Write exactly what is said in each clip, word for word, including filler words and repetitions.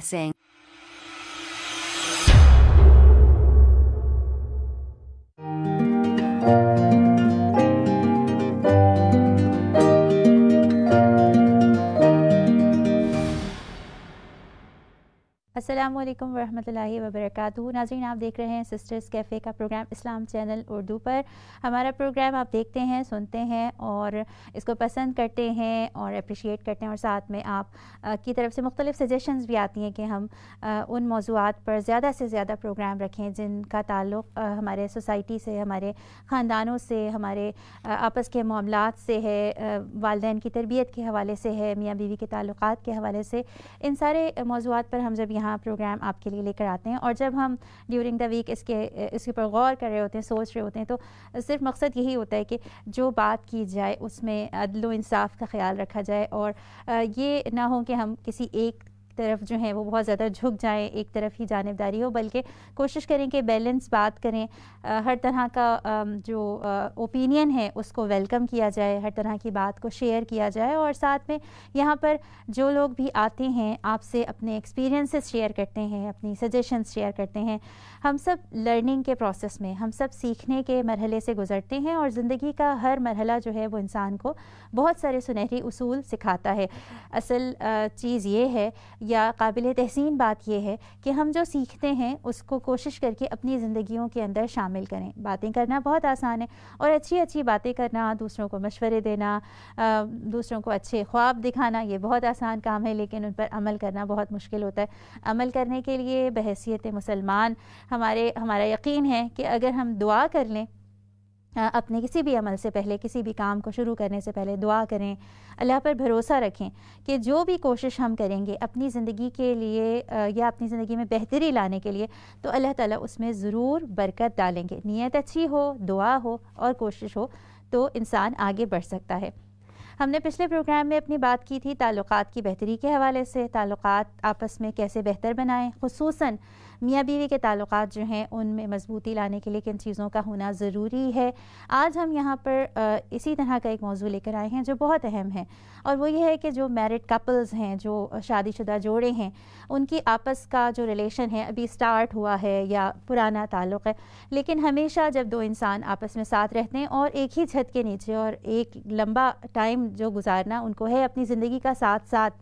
Processing. السلام علیکم ورحمۃ اللہ وبرکاتہ. ناظرین، آپ دیکھ رہے ہیں سسٹرز کیفے کا پروگرام اسلام چینل اردو پر. ہمارا پروگرام آپ دیکھتے ہیں، سنتے ہیں اور اس کو پسند کرتے ہیں اور اپریشیٹ کرتے ہیں، اور ساتھ میں آپ کی طرف سے مختلف سجیشنز بھی آتی ہیں کہ ہم ان موضوعات پر زیادہ سے زیادہ پروگرام رکھیں جن کا تعلق ہمارے سوسائٹی سے، ہمارے خاندانوں سے، ہمارے آپس کے معاملات سے ہے، والدین کی تربیت کے حوالے سے ہے، میاں بیوی کے تعلقات کے حوالے سے. ان سارے موضوعات پر ہم جب یہاں پروگرام آپ کے لیے لے کر آتے ہیں، اور جب ہم ڈیورنگ دا ویک اس کے اس کے اوپر غور کر رہے ہوتے ہیں، سوچ رہے ہوتے ہیں، تو صرف مقصد یہی ہوتا ہے کہ جو بات کی جائے اس میں عدل و انصاف کا خیال رکھا جائے، اور یہ نہ ہو کہ ہم کسی ایک طرف جو ہیں وہ بہت زیادہ جھک جائیں، ایک طرف ہی جانبداری ہو، بلکہ کوشش کریں کہ بیلنس بات کریں، ہر طرح کا جو اوپینین ہے اس کو ویلکم کیا جائے، ہر طرح کی بات کو شیئر کیا جائے، اور ساتھ میں یہاں پر جو لوگ بھی آتے ہیں آپ سے اپنے ایکسپیرینسز شیئر کرتے ہیں، اپنی سجیشنز شیئر کرتے ہیں. ہم سب لرننگ کے پروسیس میں، ہم سب سیکھنے کے مرحلے سے گزرتے ہیں، اور زندگی کا ہر مرحلہ جو ہے وہ انسان کو بہت سارے سنہری اصول سکھاتا ہے. اصل چیز یہ ہے یا قابل تحسین بات یہ ہے کہ ہم جو سیکھتے ہیں اس کو کوشش کر کے اپنی زندگیوں کے اندر شامل کریں. باتیں کرنا بہت آسان ہے، اور اچھی اچھی باتیں کرنا، دوسروں کو مشورے دینا، دوسروں کو اچھے خواب دکھانا، یہ بہت آسان کام ہے، لیکن ان پر عمل کرنا بہت مشکل ہوتا ہے. عمل کرنے کے لیے بحیثیت مسلمان ہمارے ہمارا یقین ہے کہ اگر ہم دعا کر لیں اپنے کسی بھی عمل سے پہلے، کسی بھی کام کو شروع کرنے سے پہلے دعا کریں، اللہ پر بھروسہ رکھیں کہ جو بھی کوشش ہم کریں گے اپنی زندگی کے لیے یا اپنی زندگی میں بہتری لانے کے لیے، تو اللہ تعالیٰ اس میں ضرور برکت ڈالیں گے. نیت اچھی ہو، دعا ہو اور کوشش ہو تو انسان آگے بڑھ سکتا ہے. ہم نے پچھلے پروگرام میں اپنی بات کی تھی تعلقات کی بہتری کے حوالے سے، تعلقات آپس میں کیسے بہتر بنائیں، خصوصاً میاں بیوی کے تعلقات جو ہیں ان میں مضبوطی لانے کے لیے کن چیزوں کا ہونا ضروری ہے. آج ہم یہاں پر اسی طرح کا ایک موضوع لے کر آئے ہیں جو بہت اہم ہے، اور وہ یہ ہے کہ جو میرڈ کپلز ہیں، جو شادی شدہ جوڑے ہیں، ان کی آپس کا جو ریلیشن ہے ابھی سٹارٹ ہوا ہے یا پرانا تعلق ہے، لیکن ہمیشہ جب دو انسان آپس میں ساتھ رہتے ہیں اور ایک ہی چھت کے نیچے اور ایک لمبا ٹائم جو گزارنا ان کو ہے اپنی زندگی کا ساتھ ساتھ،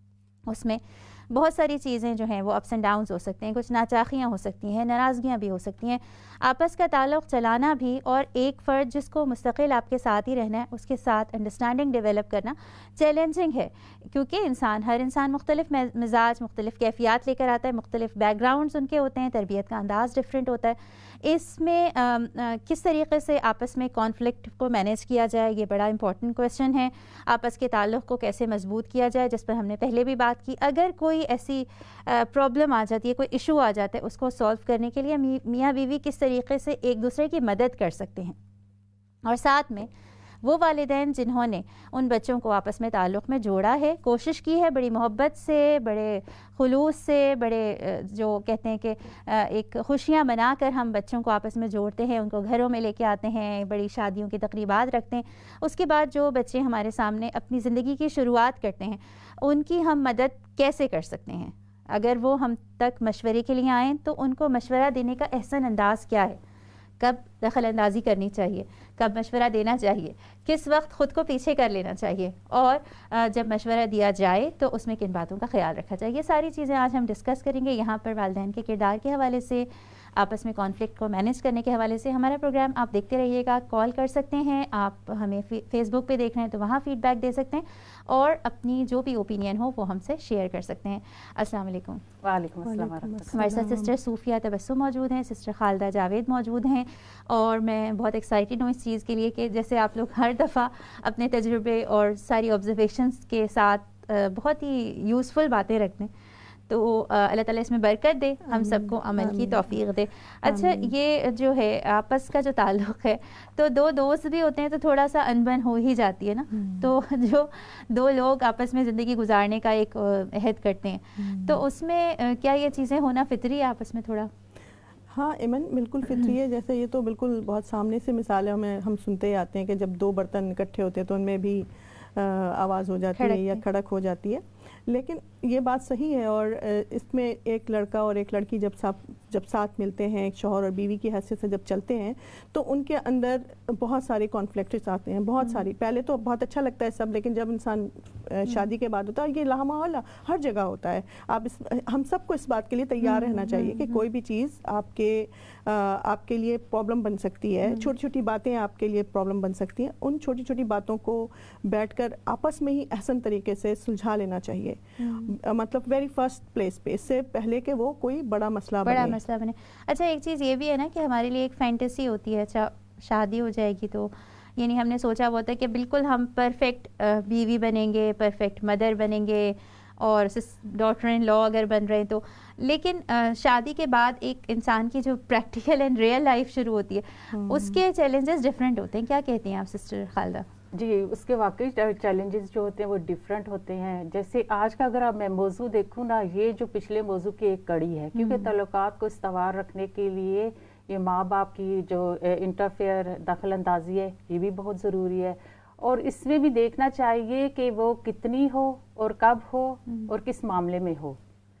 اس میں بہت ساری چیزیں جو ہیں وہ اپس اینڈ ڈاؤنز ہو سکتے ہیں، کچھ ناچاخیاں ہو سکتی ہیں، ناراضگیاں بھی ہو سکتی ہیں. آپس کا تعلق چلانا بھی اور ایک فرد جس کو مستقل آپ کے ساتھ ہی رہنا ہے اس کے ساتھ انڈرسٹینڈنگ ڈیولپ کرنا چیلنجنگ ہے، کیونکہ انسان ہر انسان مختلف مزاج، مختلف کیفیات لے کر آتا ہے، مختلف بیک گراؤنڈز ان کے ہوتے ہیں، تربیت کا انداز ڈفرینٹ ہوتا ہے. اس میں کس طریقے سے آپس میں کانفلکٹ کو مینیج کیا جائے، یہ بڑا امپورٹنٹ کویشچن ہے. آپس کے تعلق کو کیسے مضبوط کیا جائے، جس پر ہم نے پہلے بھی بات کی. اگر کوئی ایسی پرابلم آ جاتی ہے، کوئی ایشو آ جاتا ہے، اس کو سولو کرنے کے لیے میاں بیوی کس طریقے سے ایک دوسرے کی مدد کر سکتے ہیں، اور ساتھ میں وہ والدین جنہوں نے ان بچوں کو آپس میں تعلق میں جوڑا ہے، کوشش کی ہے بڑی محبت سے، بڑے خلوص سے، بڑے جو کہتے ہیں کہ ایک خوشیاں منا کر ہم بچوں کو آپس میں جوڑتے ہیں، ان کو گھروں میں لے کے آتے ہیں، بڑی شادیوں کی تقریبات رکھتے ہیں. اس کے بعد جو بچے ہمارے سامنے اپنی زندگی کی شروعات کرتے ہیں ان کی ہم مدد کیسے کر سکتے ہیں؟ اگر وہ ہم تک مشورے کے لیے آئیں تو ان کو مشورہ دینے کا احسن انداز کیا ہے، کب دخل اندازی کرنی چاہیے، کب مشورہ دینا چاہیے، کس وقت خود کو پیچھے کر لینا چاہیے، اور جب مشورہ دیا جائے تو اس میں کن باتوں کا خیال رکھا جائے. یہ ساری چیزیں آج ہم ڈسکس کریں گے. یہاں پر والدین کے کردار کے حوالے سے، آپس میں کانفلکٹ کو مینیج کرنے کے حوالے سے ہمارا پروگرام آپ دیکھتے رہیے گا. کال کر سکتے ہیں آپ، ہمیں فیس بک پہ دیکھ رہے ہیں تو وہاں فیڈ بیک دے سکتے ہیں، اور اپنی جو بھی اوپینین ہو وہ ہم سے شیئر کر سکتے ہیں. السلام علیکم. وعلیکم السلام ورحمۃ اللہ. ہمارے ساتھ سسٹر صوفیہ تبسم موجود ہیں، سسٹر خالدہ جاوید موجود ہیں، اور میں بہت ایکسائٹیڈ ہوں اس چیز کے لیے کہ جیسے آپ لوگ ہر دفعہ اپنے تجربے اور ساری آبزرویشنس کے ساتھ بہت ہی یوزفل باتیں رکھتے ہیں، تو اللہ تعالیٰ اس میں برکت دے، ہم سب کو عمل کی توفیق دے. اچھا، یہ جو ہے آپس کا جو تعلق ہے، تو دو دوست بھی ہوتے ہیں تو تھوڑا سا انبن ہو ہی جاتی ہے نا. تو جو دو لوگ آپس میں زندگی گزارنے کا ایک عہد کرتے ہیں، تو اس میں کیا یہ چیزیں ہونا فطری ہے آپس میں تھوڑا؟ ہاں ایمن، بالکل فطری ہے. جیسے یہ تو بالکل بہت سامنے سے مثالیں ہمیں ہم سنتے ہی آتے ہیں کہ جب دو برتن اکٹھے ہوتے ہیں تو ان میں بھی آواز ہو جاتی ہے یا کھڑک ہو جاتی ہے. لیکن یہ بات صحیح ہے، اور اس میں ایک لڑکا اور ایک لڑکی جب ساتھ جب ساتھ ملتے ہیں، ایک شوہر اور بیوی کی حیثیت سے جب چلتے ہیں، تو ان کے اندر بہت سارے کانفلکٹس آتے ہیں، بہت ساری. پہلے تو بہت اچھا لگتا ہے سب، لیکن جب انسان شادی کے بعد ہوتا ہے، یہ لاحمال ہر جگہ ہوتا ہے. آپ اس ہم سب کو اس بات کے لیے تیار رہنا چاہیے کہ کوئی بھی چیز آپ کے آپ کے لیے پرابلم بن سکتی ہے. چھوٹی چھوٹی باتیں آپ کے لیے پرابلم بن سکتی ہیں. ان چھوٹی چھوٹی باتوں کو بیٹھ کر آپس میں ہی احسن طریقے سے سلجھا لینا چاہیے، مطلب ویری فرسٹ پلیس پہ، اس سے پہلے کہ وہ کوئی بڑا مسئلہ بنے بڑا مسئلہ بنے. اچھا ایک چیز یہ بھی ہے نا کہ ہمارے لیے ایک فینٹیسی ہوتی ہے، اچھا شادی ہو جائے گی تو یعنی ہم نے سوچا ہوا ہوتا ہے کہ بالکل ہم پرفیکٹ بیوی بنیں گے، پرفیکٹ مدر بنیں گے، اور ڈاٹر ان لا اگر بن رہے ہیں تو. لیکن شادی کے بعد ایک انسان کی جو پریکٹیکل اینڈ ریئل لائف شروع ہوتی ہے، اس کے چیلنجز ڈفرینٹ ہوتے ہیں. کیا کہتی ہیں آپ سسٹر خالدہ؟ جی، اس کے واقعی چیلنجز جو ہوتے ہیں وہ ڈفرینٹ ہوتے ہیں. جیسے آج کا اگر آپ میں موضوع دیکھوں نا، یہ جو پچھلے موضوع کی ایک کڑی ہے، کیونکہ تعلقات کو استوار رکھنے کے لیے یہ ماں باپ کی جو انٹرفیئر دخل اندازی ہے، یہ بھی بہت ضروری ہے. اور اس میں بھی دیکھنا چاہیے کہ وہ کتنی ہو اور کب ہو اور کس معاملے میں ہو.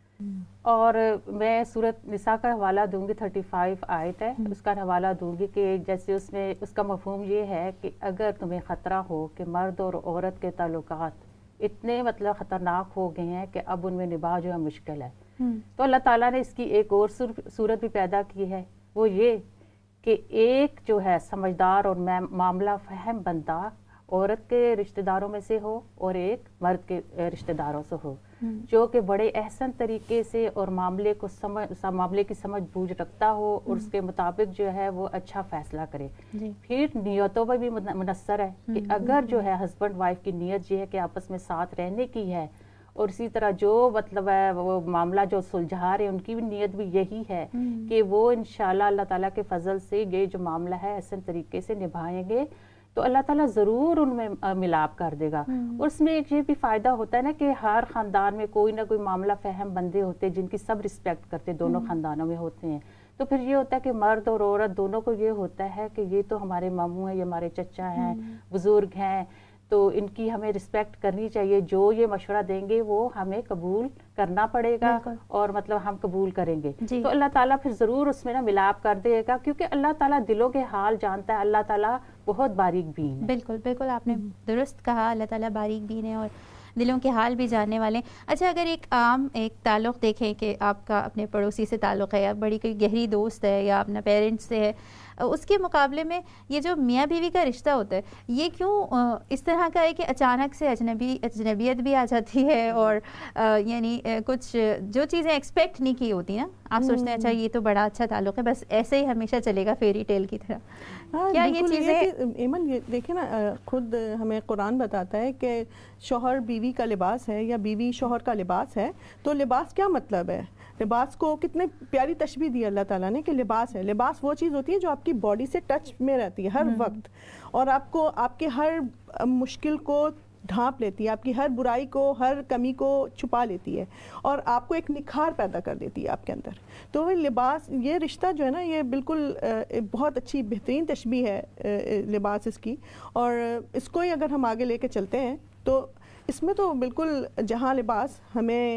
اور میں سورۃ نساء کا حوالہ دوں گی، تھرٹی فائیو آیت ہے، اس کا حوالہ دوں گی کہ جیسے اس میں اس کا مفہوم یہ ہے کہ اگر تمہیں خطرہ ہو کہ مرد اور عورت کے تعلقات اتنے مطلب خطرناک ہو گئے ہیں کہ اب ان میں نباہ جو ہے مشکل ہے، تو اللہ تعالیٰ نے اس کی ایک اور صورت بھی پیدا کی ہے. وہ یہ کہ ایک جو ہے سمجھدار اور معاملہ فہم بندہ عورت کے رشتہ داروں میں سے ہو اور ایک مرد کے رشتہ داروں سے ہو، جو کہ بڑے احسن طریقے سے اور معاملے کو سمجھ معاملے کی سمجھ بوجھ رکھتا ہو اور اس کے مطابق جو ہے وہ اچھا فیصلہ کرے. پھر نیتوں پر بھی منحصر ہے کہ اگر جو ہے ہسبینڈ وائف کی نیت یہ ہے کہ آپس میں ساتھ رہنے کی ہے، اور اسی طرح جو مطلب ہے وہ معاملہ جو سلجھا رہے ان کی بھی نیت بھی یہی ہے کہ وہ انشاءاللہ اللہ تعالیٰ کے فضل سے یہ جو معاملہ ہے احسن طریقے سے نبھائیں گے، تو اللہ تعالیٰ ضرور ان میں ملاپ کر دے گا. اور اس میں ایک یہ بھی فائدہ ہوتا ہے نا کہ ہر خاندان میں کوئی نہ کوئی معاملہ فہم بندے ہوتے ہیں جن کی سب رسپیکٹ کرتے دونوں خاندانوں میں ہوتے ہیں. تو پھر یہ ہوتا ہے کہ مرد اور عورت دونوں کو یہ ہوتا ہے کہ یہ تو ہمارے ماموں ہیں، یہ ہمارے چچا ہیں، بزرگ ہیں، تو ان کی ہمیں رسپیکٹ کرنی چاہیے. جو یہ مشورہ دیں گے وہ ہمیں قبول کرنا پڑے گا اور مطلب ہم قبول کریں گے. تو اللہ تعالیٰ پھر ضرور اس میں نا ملاپ کر دے گا، کیونکہ اللہ تعالیٰ دلوں کے حال جانتا ہے. اللہ تعالیٰ بہت باریک بین ہے. بالکل بالکل آپ نے درست کہا، اللہ تعالیٰ باریک بین ہے اور دلوں کے حال بھی جاننے والے ہیں. اچھا اگر ایک عام ایک تعلق دیکھیں کہ آپ کا اپنے پڑوسی سے تعلق ہے یا بڑی کوئی گہری دوست ہے یا اپنا پیرنٹس سے ہے، اس کے مقابلے میں یہ جو میاں بیوی کا رشتہ ہوتا ہے یہ کیوں اس طرح کا ہے کہ اچانک سے اجنبی اجنبیت بھی آ جاتی ہے، اور یعنی کچھ جو چیزیں ایکسپیکٹ نہیں کی ہوتی نا، آپ سوچتے ہیں اچھا یہ تو بڑا اچھا تعلق ہے، بس ایسے ہی ہمیشہ چلے گا فیری ٹیل کی طرح. کیا یہ چیزیں ایمن یہ دیکھیں نا، خود ہمیں قرآن بتاتا ہے کہ شوہر بیوی کا لباس ہے یا بیوی شوہر کا لباس ہے. تو لباس کیا مطلب ہے؟ لباس کو کتنے پیاری تشبیہ دی اللہ تعالیٰ نے کہ لباس ہے. لباس وہ چیز ہوتی ہے جو آپ کی باڈی سے ٹچ میں رہتی ہے ہر وقت، اور آپ کو آپ کے ہر مشکل کو ڈھانپ لیتی ہے، آپ کی ہر برائی کو ہر کمی کو چھپا لیتی ہے، اور آپ کو ایک نکھار پیدا کر دیتی ہے آپ کے اندر. تو لباس، یہ رشتہ جو ہے نا، یہ بالکل بہت اچھی بہترین تشبیہ ہے لباس اس کی. اور اس کو ہی اگر ہم آگے لے کے چلتے ہیں تو اس میں تو بالکل جہاں لباس ہمیں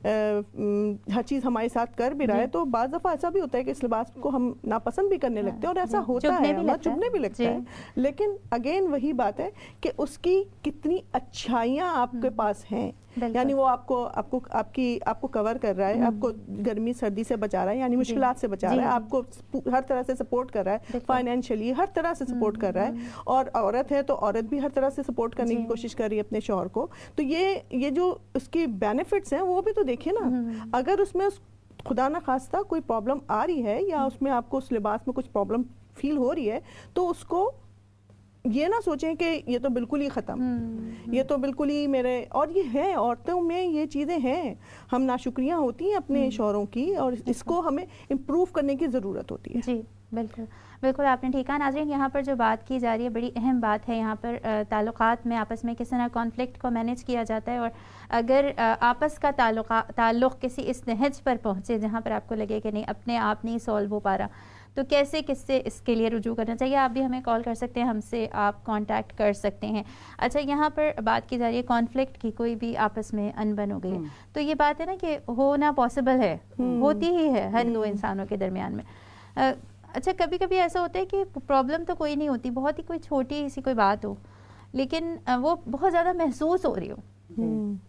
ہر چیز ہمارے ساتھ کر بھی رہا ہے، تو بعض دفعہ ایسا بھی ہوتا ہے کہ اس لباس کو ہم ناپسند بھی کرنے لگتے ہیں، اور ایسا ہوتا ہے، ہمیں چبھنے بھی لگتا ہے. لیکن اگین وہی بات ہے کہ اس کی کتنی اچھائیاں آپ کے پاس ہیں، یعنی وہ آپ کو آپ کو آپ کی آپ کو کور کر رہا ہے، آپ کو گرمی سردی سے بچا رہا ہے، یعنی مشکلات سے بچا رہا ہے، آپ کو ہر طرح سے سپورٹ کر رہا ہے، فائنینشلی ہر طرح سے سپورٹ کر رہا ہے. اور عورت ہے تو عورت بھی ہر طرح سے سپورٹ کرنے کی کوشش کر رہی ہے اپنے شوہر کو. تو یہ یہ جو اس کی بینیفٹس ہیں وہ بھی تو دیکھیں نا. اگر اس میں خدا نہ خواستہ کوئی پرابلم آ رہی ہے یا اس میں آپ کو اس لباس میں کچھ پرابلم فیل ہو رہی ہے، تو اس کو یہ نہ سوچیں کہ یہ تو بالکل ہی ختم، یہ تو بالکل ہی میرے، اور یہ ہے عورتوں میں یہ چیزیں ہیں، ہم ناشکریاں ہوتی ہیں اپنے شوہروں کی، اور اس کو ہمیں امپروو کرنے کی ضرورت ہوتی ہے. جی بالکل بالکل آپ نے ٹھیک ہے. ناظرین یہاں پر جو بات کی جا رہی ہے بڑی اہم بات ہے. یہاں پر تعلقات میں آپس میں کس طرح کانفلکٹ کو مینیج کیا جاتا ہے، اور اگر آپس کا تعلق تعلق کسی اس نہج پر پہنچے جہاں پر آپ کو لگے کہ نہیں اپنے آپ نہیں سولو ہو پا رہا، تو کیسے کس سے اس کے لیے رجوع کرنا چاہیے؟ آپ بھی ہمیں کال کر سکتے ہیں، ہم سے آپ کانٹیکٹ کر سکتے ہیں. اچھا یہاں پر بات کی جا رہی ہے کانفلکٹ کی، کوئی بھی آپس میں انبن ہو گئی ہے، تو یہ بات ہے نا کہ ہونا پاسبل ہے، ہوتی ہی ہے ہر دو انسانوں کے درمیان میں. اچھا کبھی کبھی ایسا ہوتا ہے کہ پرابلم تو کوئی نہیں ہوتی، بہت ہی کوئی چھوٹی سی کوئی بات ہو لیکن وہ بہت زیادہ محسوس ہو رہی ہو،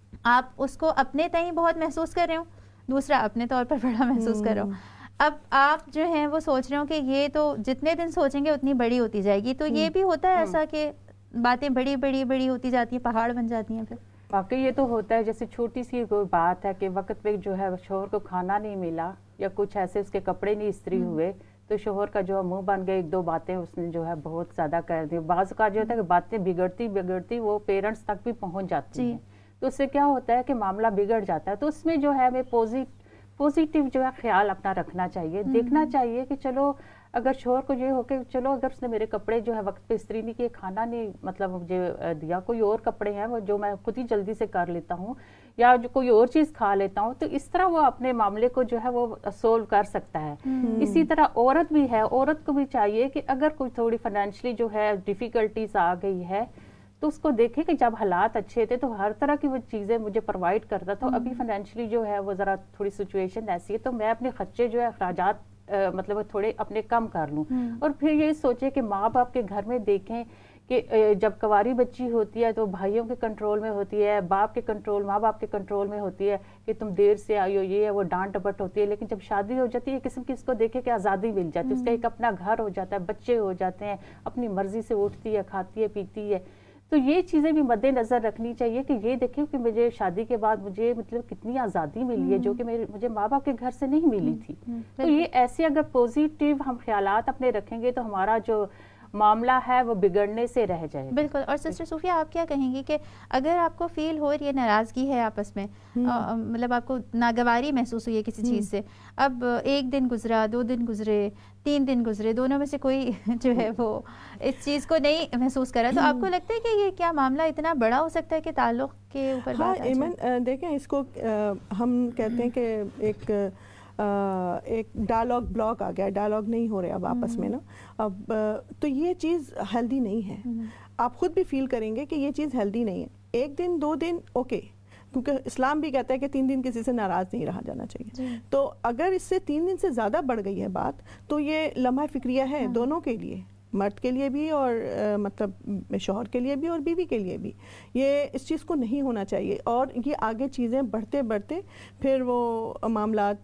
آپ اس کو اپنے تئیں بہت محسوس کر رہے ہو، دوسرا اپنے طور پر بڑا محسوس کر رہے ہو. اب آپ جو ہیں وہ سوچ رہے ہو کہ یہ تو جتنے دن سوچیں گے اتنی بڑی ہوتی جائے گی، تو یہ بھی ہوتا ہے ایسا کہ باتیں بڑی بڑی بڑی ہوتی جاتی ہیں، پہاڑ بن جاتی ہیں پھر؟ واقعی یہ تو ہوتا ہے. جیسے چھوٹی سی کوئی بات ہے کہ وقت پہ جو ہے شوہر کو کھانا نہیں ملا یا کچھ ایسے اس کے کپڑے نہیں استری ہوئے تو شوہر کا جو منہ بن گئے، ایک دو باتیں اس نے جو ہے بہت زیادہ کر دی. بعض کا جو ہوتا ہے کہ باتیں بگڑتی بگڑتی وہ پیرنٹس تک بھی پہنچ جاتی ہیں، تو اس سے کیا ہوتا ہے کہ معاملہ بگڑ جاتا ہے. تو اس میں جو ہے ہمیں پوزیٹیو جو ہے خیال اپنا رکھنا چاہیے، دیکھنا چاہیے کہ چلو اگر شوہر کو یہ ہو کہ چلو اگر اس نے میرے کپڑے جو ہے وقت پہ استری نہیں کیے، کھانا نہیں مطلب مجھے دیا، کوئی اور کپڑے ہیں وہ جو میں خود ہی جلدی سے کر لیتا ہوں یا جو کوئی اور چیز کھا لیتا ہوں، تو اس طرح وہ اپنے معاملے کو جو ہے وہ سولو کر سکتا ہے. اسی طرح عورت بھی ہے، عورت کو بھی چاہیے کہ اگر کوئی تھوڑی فائنینشلی جو ہے ڈیفیکلٹیز آ گئی ہے تو اس کو دیکھے کہ جب حالات اچھے تھے تو ہر طرح کی وہ چیزیں مجھے پرووائڈ کرتا تھا، ابھی فائنینشلی جو ہے وہ ذرا تھوڑی سچویشن ایسی ہے تو میں اپنے خرچے جو ہے اخراجات مطلب تھوڑے اپنے کم کر لوں. اور پھر یہ سوچے کہ ماں باپ کے گھر میں دیکھیں کہ جب کنواری بچی ہوتی ہے تو بھائیوں کے کنٹرول میں ہوتی ہے، باپ کے کنٹرول ماں باپ کے کنٹرول میں ہوتی ہے کہ تم دیر سے آئی ہو، یہ ہے وہ ڈانٹ ڈپٹ ہوتی ہے. لیکن جب شادی ہو جاتی ہے قسم کی اس کو دیکھے کہ آزادی مل جاتی ہے، اس کا ایک اپنا گھر ہو جاتا ہے، بچے ہو جاتے ہیں، اپنی مرضی سے اٹھتی ہے، کھاتی ہے، پیتی ہے. تو یہ چیزیں بھی مد نظر رکھنی چاہیے کہ یہ دیکھیں کہ مجھے شادی کے بعد مجھے مطلب کتنی آزادی ملی ہے جو کہ مجھے ماں باپ کے گھر سے نہیں ملی تھی. تو یہ ایسے اگر پوزیٹیو ہم خیالات اپنے رکھیں گے تو ہمارا جو معاملہ ہے وہ بگڑنے سے رہ جائے. بالکل. اور سسٹر صوفیہ آپ کیا کہیں گی کہ اگر آپ کو فیل ہو رہی ہے ناراضگی ہے آپس میں، مطلب آپ کو ناگواری محسوس ہوئی ہے کسی چیز سے، اب ایک دن گزرا، دو دن گزرے، تین دن گزرے، دونوں میں سے کوئی جو ہے وہ اس چیز کو نہیں محسوس کرا، تو آپ کو لگتا ہے کہ یہ کیا معاملہ اتنا بڑا ہو سکتا ہے کہ تعلق کے اوپر بات آ جائے؟ ہاں ایمن دیکھیں اس کو ہم کہتے ہیں کہ ایک ایک ڈائلاگ بلاک آ گیا، ڈائلاگ نہیں ہو رہے اب آپس میں نا. اب تو یہ چیز ہیلدی نہیں ہے. آپ خود بھی فیل کریں گے کہ یہ چیز ہیلدی نہیں ہے. ایک دن دو دن اوکے، کیونکہ اسلام بھی کہتا ہے کہ تین دن کسی سے ناراض نہیں رہا جانا چاہیے. تو اگر اس سے تین دن سے زیادہ بڑھ گئی ہے بات تو یہ لمحہ فکریہ ہے دونوں کے لیے، مرد کے لیے بھی اور مطلب شوہر کے لیے بھی اور بیوی کے لیے بھی. یہ اس چیز کو نہیں ہونا چاہیے اور یہ آگے چیزیں بڑھتے بڑھتے پھر وہ معاملات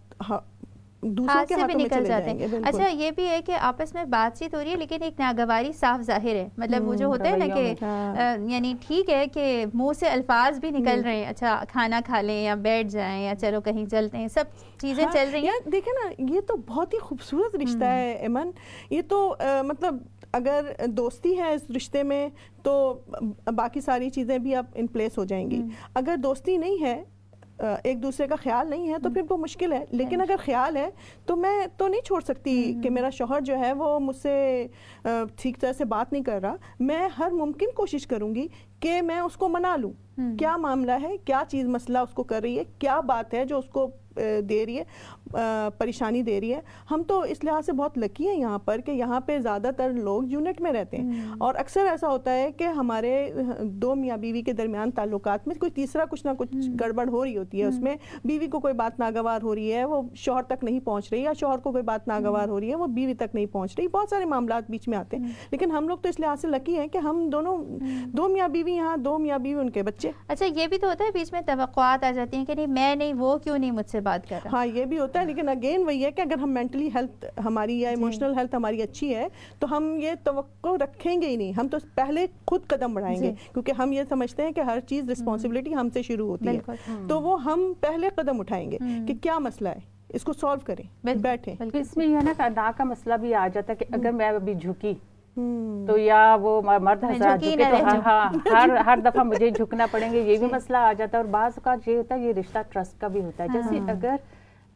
دوسروں کے ہاتھوں میں چلے جائیں گے. اچھا یہ بھی ہے کہ آپس میں بات چیت ہو رہی ہے لیکن ایک ناگواری صاف ظاہر ہے، مطلب وہ جو ہوتا ہے نا کہ یعنی ٹھیک ہے کہ منہ سے الفاظ بھی نکل رہے ہیں، اچھا کھانا کھا لیں یا بیٹھ جائیں یا چلو کہیں چلتے ہیں، سب چیزیں چل رہی ہیں. دیکھیں نا یہ تو بہت ہی خوبصورت رشتہ ہے ایمن. یہ تو مطلب اگر دوستی ہے اس رشتے میں تو باقی ساری چیزیں بھی اب ان پلیس ہو جائیں گی. اگر دوستی نہیں ہے، ایک دوسرے کا خیال نہیں ہے تو پھر وہ مشکل ہے. لیکن اگر خیال ہے تو میں تو نہیں چھوڑ سکتی کہ میرا شوہر جو ہے وہ مجھ سے ٹھیک طرح سے بات نہیں کر رہا، میں ہر ممکن کوشش کروں گی کہ میں اس کو منا لوں. کیا معاملہ ہے، کیا چیز مسئلہ اس کو کر رہی ہے، کیا بات ہے جو اس کو دے رہی ہے، پریشانی دے رہی ہے. ہم تو اس لحاظ سے بہت لکی ہیں یہاں پر کہ یہاں پہ زیادہ تر لوگ یونٹ میں رہتے ہیں اور اکثر ایسا ہوتا ہے کہ ہمارے دو میاں بیوی کے درمیان تعلقات میں کوئی تیسرا کچھ نہ کچھ گڑبڑ ہو رہی ہوتی ہے. اس میں بیوی کو کوئی بات ناگوار ہو رہی ہے، وہ شوہر تک نہیں پہنچ رہی، یا شوہر کو کوئی بات ناگوار ہو رہی ہے وہ بیوی تک نہیں پہنچ رہی. بہت سارے معاملات بیچ میں آتے ہیں. لیکن ہم لوگ تو اس لحاظ سے لکی ہیں کہ ہم دونوں دو میاں بیوی یہاں، دو میاں بیوی ان کے بچے. اچھا یہ بھی تو ہوتا ہے بیچ میں توقعات آ جاتی ہیں کہ نہیں میں نہیں، وہ کیوں نہیں مجھ سے بات کر رہا. ہاں یہ بھی ہوتا ہے. لیکن اگین وہی ہے کہ اگر ہم مینٹلی ہیلتھ ہماری یا ایموشنل ہیلتھ ہماری اچھی ہے تو ہم یہ توقع رکھیں گے ہی نہیں. ہم تو پہلے خود قدم بڑھائیں گے کیونکہ ہم یہ سمجھتے ہیں کہ ہر چیز رسپانسبلٹی ہم سے شروع ہوتی ہے. تو وہ ہم پہلے قدم اٹھائیں گے کہ کیا مسئلہ ہے، اس کو سالو کریں، بیٹھیں. اس میں یہ نا ادا کا مسئلہ بھی آ جاتا ہے کہ اگر میں ابھی جھکی تو یا وہ مرد حضرات جھکے تو ہاں ہر ہر دفعہ مجھے جھکنا پڑیں گے، یہ بھی مسئلہ آ جاتا ہے. اور بعض اوقات یہ ہوتا ہے یہ رشتہ ٹرسٹ کا بھی ہوتا ہے. جیسے اگر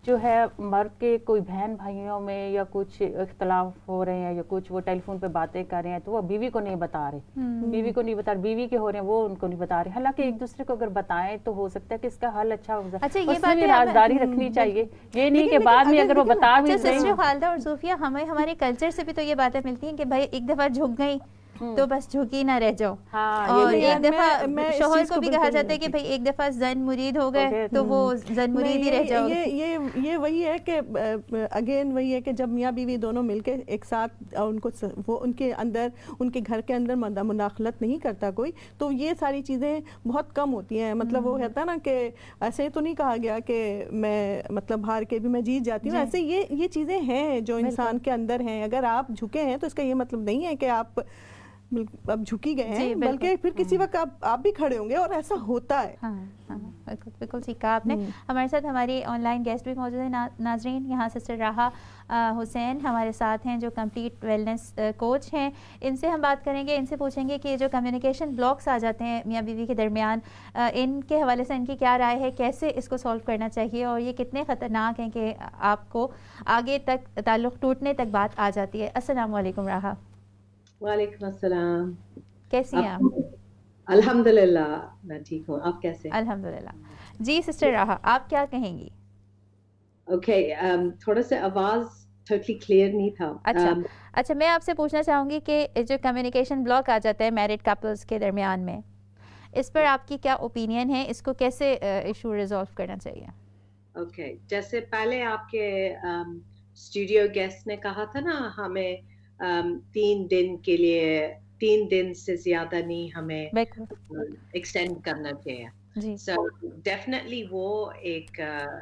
جو ہے مرد کے کوئی بہن بھائیوں میں یا کچھ اختلاف ہو رہے ہیں یا کچھ وہ ٹیلی فون پہ باتیں کر رہے ہیں تو وہ بیوی کو نہیں بتا رہے، بیوی کو نہیں بتا رہے، بیوی کے ہو رہے ہیں وہ ان کو نہیں بتا رہے، حالانکہ ایک دوسرے کو اگر بتائیں تو ہو سکتا ہے کہ اس کا حل اچھا ہو اچھا جائے، یہ اس میں بھی رازداری رکھنی چاہیے، یہ نہیں کہ بعد میں اگر وہ بتا بھی رہے ہیں۔ خالدہ اور صوفیہ ہمیں ہمارے کلچر سے بھی تو یہ باتیں ملتی ہیں کہ بھائی ایک دفعہ جھک گئی تو بس جھکی نہ رہ جاؤ، اور ایک دفعہ شوہر کو بھی کہا جاتا ہے کہ بھائی ایک دفعہ زن مرید ہو گئے تو وہ زن مرید ہی رہ جاؤ۔ یہ یہ یہ وہی ہے کہ اگین وہی ہے کہ جب میاں بیوی دونوں مل کے ایک ساتھ ان کو وہ ان کے اندر ان کے گھر کے اندر مداخلت نہیں کرتا کوئی، تو یہ ساری چیزیں بہت کم ہوتی ہیں۔ مطلب وہ کہتا ہے نا کہ ایسے تو نہیں کہا گیا کہ میں مطلب ہار کے بھی میں جیت جاتی ہوں، ایسے یہ یہ چیزیں ہیں جو انسان کے اندر ہیں۔ اگر آپ جھکے ہیں تو اس کا یہ مطلب نہیں ہے کہ آپ اب جھکی گئے ہیں، بلکہ پھر کسی وقت آپ آپ بھی کھڑے ہوں گے، اور ایسا ہوتا ہے۔ ہاں ہاں بالکل بالکل ٹھیک کہا آپ نے۔ ہمارے ساتھ ہماری آن لائن گیسٹ بھی موجود ہیں ناظرین، یہاں سسٹر راحہ حسین ہمارے ساتھ ہیں جو کمپلیٹ ویلنس کوچ ہیں۔ ان سے ہم بات کریں گے، ان سے پوچھیں گے کہ جو کمیونیکیشن بلاکس آ جاتے ہیں میاں بیوی کے درمیان، ان کے حوالے سے ان کی کیا رائے ہے، کیسے اس کو سولو کرنا چاہیے، اور یہ کتنے خطرناک ہیں کہ آپ کو آگے تک تعلق ٹوٹنے تک بات آ جاتی ہے۔ السلام علیکم راحہ۔ وعلیکم السلام، کیسی ہیں آپ؟ الحمدللہ میں ٹھیک ہوں، آپ کیسے؟ الحمدللہ۔ جی سسٹر راحہ آپ کیا کہیں گی؟ اوکے، تھوڑا سا آواز ٹوٹلی کلیئر نہیں تھا۔ اچھا اچھا میں آپ سے پوچھنا چاہوں گی کہ جو کمیونیکیشن بلاک آ جاتا ہے میرڈ کپلز کے درمیان میں، اس پر آپ کی کیا اوپینین ہے، اس کو کیسے ایشو ریزالو کرنا چاہیے؟ اوکے، جیسے پہلے آپ کے اسٹوڈیو گیسٹ نے کہا تھا نا، ہمیں تین دن کے لیے تین دن سے زیادہ نہیں ہمیں ایکسٹینڈ کرنا چاہیے۔ سو ڈیفینیٹلی وہ ایک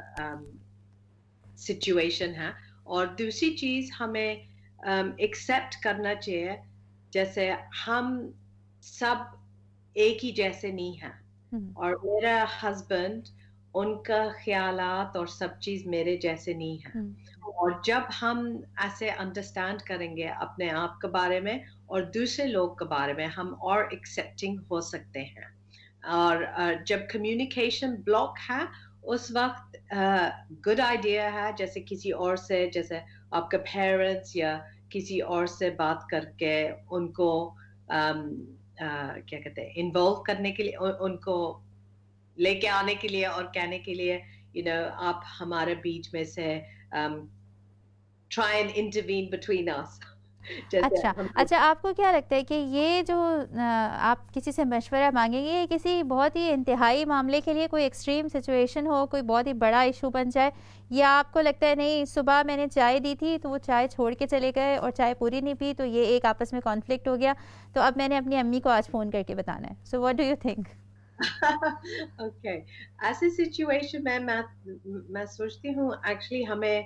سچویشن ہے، اور دوسری چیز ہمیں ایکسیپٹ کرنا چاہیے جیسے ہم سب ایک ہی جیسے نہیں ہیں، اور میرا ہسبینڈ ان کا خیالات اور سب چیز میرے جیسے نہیں ہیں، اور جب ہم ایسے انڈرسٹینڈ کریں گے اپنے آپ کے بارے میں اور دوسرے لوگ کے بارے میں، ہم اور ایکسیپٹنگ ہو سکتے ہیں۔ اور جب کمیونیکیشن بلاک ہے اس وقت گڈ آئیڈیا ہے جیسے کسی اور سے، جیسے آپ کے پیرنٹس یا کسی اور سے بات کر کے ان کو کیا کہتے ہیں انوالو کرنے کے لیے، ان کو لے کے آنے کے لیے اور کہنے کے لیے یو نو آپ ہمارے بیچ میں سے try and intervene between us۔ اچھا اچھا آپ کو کیا لگتا ہے کہ یہ جو آپ کسی سے مشورہ مانگیں گے، یہ کسی بہت ہی انتہائی معاملے کے لیے کوئی ایکسٹریم سچویشن ہو، کوئی بہت ہی بڑا ایشو بن جائے، یا آپ کو لگتا ہے نہیں صبح میں نے چائے دی تھی تو وہ چائے چھوڑ کے چلے گئے اور چائے پوری نہیں پی تو یہ ایک آپس میں کانفلکٹ ہو گیا، تو اب میں نے اپنی امی کو آج فون کر کے بتانا ہے، so what do you think? Okay, ایسی سچویشن میں میں سوچتی ہوں ایکچولی ہمیں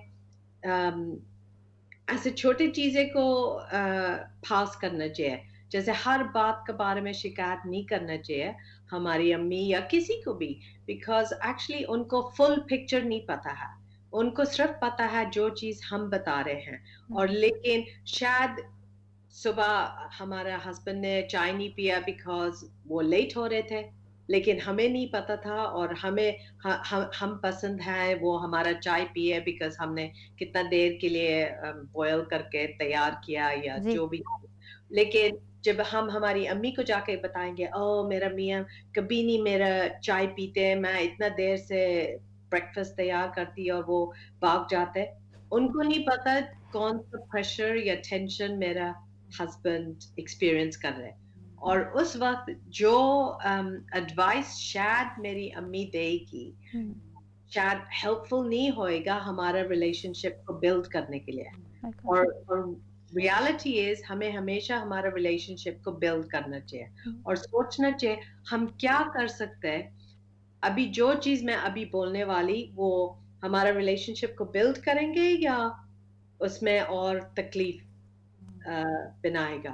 ایسے چھوٹی چیزیں کو پاس کرنا چاہیے، جیسے ہر بات کے بارے میں شکایت نہیں کرنا چاہیے ہماری امی یا کسی کو بھی، بیکاز ایکچولی ان کو فل پکچر نہیں پتا ہے، ان کو صرف پتا ہے جو چیز ہم بتا رہے ہیں، اور لیکن شاید صبح ہمارا ہسبینڈ نے چائے نہیں پیا بیکاز وہ لیٹ ہو رہے تھے، لیکن ہمیں نہیں پتا تھا، اور ہمیں ہم پسند ہے وہ ہمارا چائے پیے بیکاز ہم نے کتنا دیر کے لیے بوائل کر کے تیار کیا یا جو بھی، لیکن جب ہم ہماری امی کو جا کے بتائیں گے او میرا میاں کبھی نہیں میرا چائے پیتے، میں اتنا دیر سے بریکفاسٹ تیار کرتی اور وہ بھاگ جاتے، ان کو نہیں پتا کون سا پریشر یا ٹینشن میرا ہسبینڈ ایکسپیرئنس کر رہے، اور اس وقت جو ایڈوائس شاید میری امی دے گی شاید ہیلپ فل نہیں ہوئے گا ہمارا ریلیشن شپ کو بلڈ کرنے کے لیے، اور ریالٹی از ہمیں ہمیشہ ہمارا ریلیشن شپ کو بلڈ کرنا چاہیے اور سوچنا چاہیے ہم کیا کر سکتے ہیں، ابھی جو چیز میں ابھی بولنے والی وہ ہمارا ریلیشن شپ کو بلڈ کریں گے یا اس میں اور تکلیف بنائے گا۔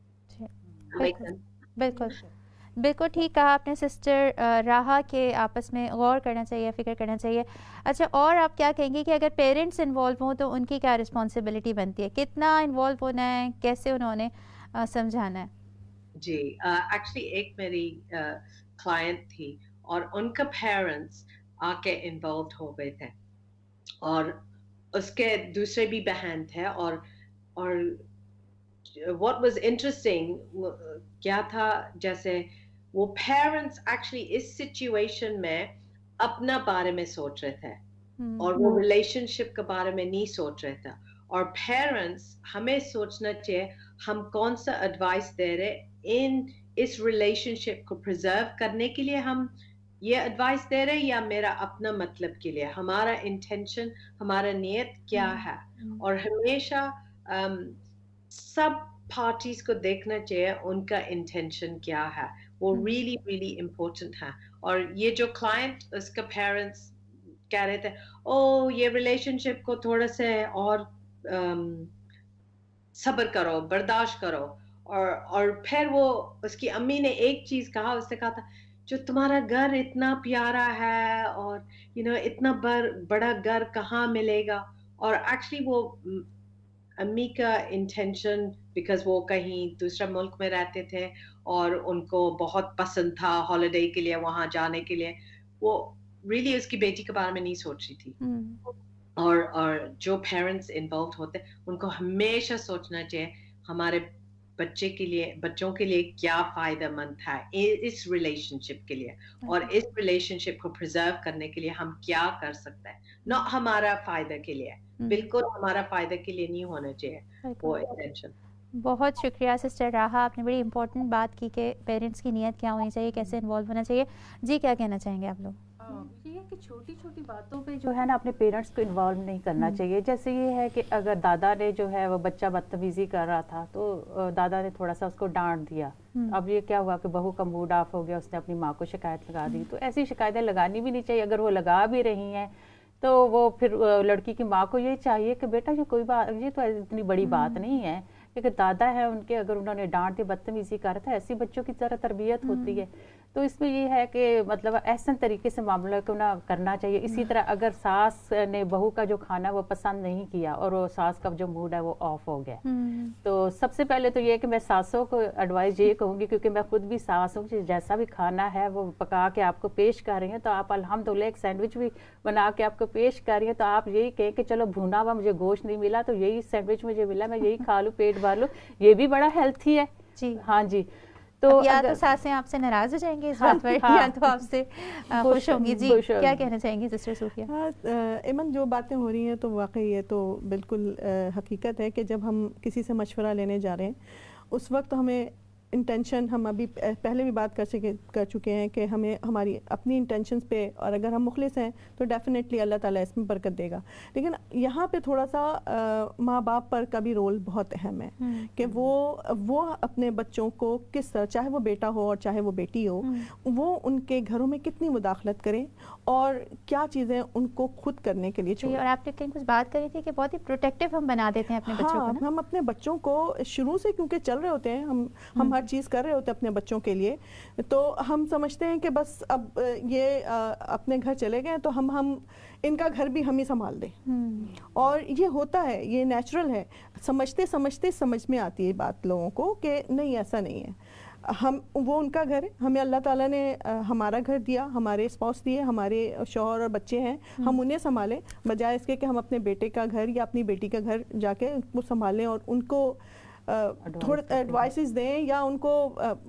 بالکل بالکل ٹھیک کہا آپ نے سسٹر راحہ کے آپس میں غور کرنا چاہیے، فکر کرنا چاہیے۔ اچھا اور آپ کیا کہیں گے کہ اگر پیرنٹس انوالو ہوں تو ان کی کیا رسپانسبلٹی بنتی ہے، کتنا انوالو ہونا ہے، کیسے انہوں نے سمجھانا ہے؟ جی ایکچولی ایک میری کلائنٹ تھی اور ان کا پیرنٹس آ کے انوالوڈ ہو گئے تھے، اور اس کے دوسرے بھی بہن تھے. اور اور what was interesting کیا تھا, جیسے وہ پیرنٹس ایکچولی اس سچویشن میں اپنا بارے میں سوچ رہے تھے اور وہ ریلیشن شپ کے بارے میں نہیں سوچ رہے تھے. اور پیرنٹس ہمیں سوچنا چاہیے ہم کون سا ایڈوائس دے رہے ان اس ریلیشن شپ کو پرزرو کرنے کے لیے, ہم یہ ایڈوائس دے رہے یا میرا اپنا مطلب کے لیے, ہمارا انٹینشن ہمارا نیت کیا ہے. اور ہمیشہ سب پارٹیز کو دیکھنا چاہیے ان کا انٹینشن کیا ہے, وہ ریئلی ریئلی امپورٹنٹ ہے. اور یہ جو کلائنٹ اس کا پیرنٹس کہہ رہے تھے او یہ ریلیشن شپ کو تھوڑا سے اور صبر کرو, برداشت کرو. اور اور پھر وہ اس کی امی نے ایک چیز کہا, اس نے کہا تھا جو تمہارا گھر اتنا پیارا ہے اور یو نو اتنا بڑا گھر کہاں ملے گا. اور ایکچولی وہ امی کا انٹینشن بیکاز وہ کہیں دوسرا ملک میں رہتے تھے اور ان کو بہت پسند تھا ہالیڈے کے لیے وہاں جانے کے لیے, وہ ریئلی اس کی بیٹی کے بارے میں نہیں سوچ رہی تھی. اور اور جو پیرنٹس انوالوڈ ہوتے ان کو ہمیشہ سوچنا چاہیے ہمارے بچے کے لیے بچوں کے لیے کیا فائدہ مند ہے اس ریلیشن شپ کے لیے, اور اس ریلیشن شپ کو پرزرو کرنے کے لیے ہم کیا کر سکتے ہیں. نہ ہمارا فائدہ کے لیے, بالکل ہمارا فائدہ کے لیے نہیں ہونا چاہیے وہ انٹینشن. بہت شکریہ سسٹر راحہ, آپ نے بڑی امپورٹنٹ بات کی کہ پیرنٹس کی نیت کیا ہونی چاہیے, کیسے انوالو ہونا چاہیے. جی کیا کہنا چاہیں گے آپ لوگ؟ یہ ہے کہ چھوٹی چھوٹی باتوں پہ جو ہے نا اپنے پیرنٹس کو انوالو نہیں کرنا چاہیے. جیسے یہ ہے کہ اگر دادا نے جو ہے وہ بچہ بدتمیزی کر رہا تھا تو دادا نے تھوڑا سا اس کو ڈانٹ دیا, اب یہ کیا ہوا کہ بہو کا موڈ آف ہو گیا, اس نے اپنی ماں کو شکایت لگا دی. تو ایسی شکایتیں لگانی بھی نہیں چاہیے. اگر وہ لگا بھی رہی ہیں تو وہ پھر لڑکی کی ماں کو یہ چاہیے کہ بیٹا یہ کوئی بات, یہ تو اتنی بڑی بات نہیں ہے, کیونکہ دادا ہے ان کے, اگر انہوں نے ڈانٹ دی بدتمیزی کر رہا تھا, ایسی بچوں کی طرح تربیت ہوتی ہے. تو اس میں یہ ہے کہ مطلب احسن طریقے سے معاملہ کو نہ کرنا چاہیے. اسی طرح اگر ساس نے بہو کا جو کھانا وہ پسند نہیں کیا اور وہ ساس کا جو موڈ ہے وہ آف ہو گیا, تو سب سے پہلے تو یہ کہ میں ساسوں کو ایڈوائز یہ کہوں گی, کیونکہ میں خود بھی ساس ہوں, جیسا بھی کھانا ہے وہ پکا کے آپ کو پیش کر رہی ہیں تو آپ الحمدللہ ایک سینڈوچ بھی بنا کے آپ کو پیش کر رہی ہیں, تو آپ یہی کہیں کہ چلو بھونا ہوا مجھے گوشت نہیں ملا تو یہی سینڈوچ مجھے ملا, میں یہی کھا لوں, پیٹ بھر لوں, یہ بھی بڑا ہیلتھی ہے. جی ہاں جی. تو یا تو ساسیں آپ سے ناراض ہو جائیں گے اس بات پر, یا تو آپ سے خوش ہوں گی. جی کیا کہنا چاہیں گے سسٹر صوفیہ؟ ہاں ایمن, جو باتیں ہو رہی ہیں تو واقعی یہ تو بالکل حقیقت ہے کہ جب ہم کسی سے مشورہ لینے جا رہے ہیں اس وقت ہمیں انٹینشن, ہم ابھی پہلے بھی بات کر سکے کر چکے ہیں کہ ہمیں ہماری اپنی انٹینشنز پہ, اور اگر ہم مخلص ہیں تو ڈیفینیٹلی اللہ تعالیٰ اس میں برکت دے گا. لیکن یہاں پہ تھوڑا سا ماں باپ پر کا بھی رول بہت اہم ہے کہ وہ وہ اپنے بچوں کو کس طرح, چاہے وہ بیٹا ہو اور چاہے وہ بیٹی ہو, وہ ان کے گھروں میں کتنی مداخلت کریں اور کیا چیزیں ان کو خود کرنے کے لیے چھوڑیں. اور آپ نے کہیں کچھ بات کری تھی کہ بہت ہی پروٹیکٹیو ہم بنا دیتے ہیں اپنے بچوں کو. ہم اپنے بچوں کو شروع سے کیونکہ چل رہے ہوتے ہیں, ہم ہم ہر چیز کر رہے ہوتے ہیں اپنے بچوں کے لیے, تو ہم سمجھتے ہیں کہ بس اب یہ اپنے گھر چلے گئے تو ہم ہم ان کا گھر بھی ہم ہی سنبھال دیں. اور یہ ہوتا ہے, یہ نیچرل ہے. سمجھتے سمجھتے سمجھ میں آتی ہے بات لوگوں کو کہ نہیں ایسا نہیں ہے, ہم وہ ان کا گھر ہے, ہمیں اللہ تعالیٰ نے ہمارا گھر دیا, ہمارے اسپاؤس دیے, ہمارے شوہر اور بچے ہیں, ہم انہیں سنبھالیں بجائے اس کے کہ ہم اپنے بیٹے کا گھر یا اپنی بیٹی کا گھر جا کے وہ سنبھالیں اور ان کو تھوڑے ایڈوائسز دیں یا ان کو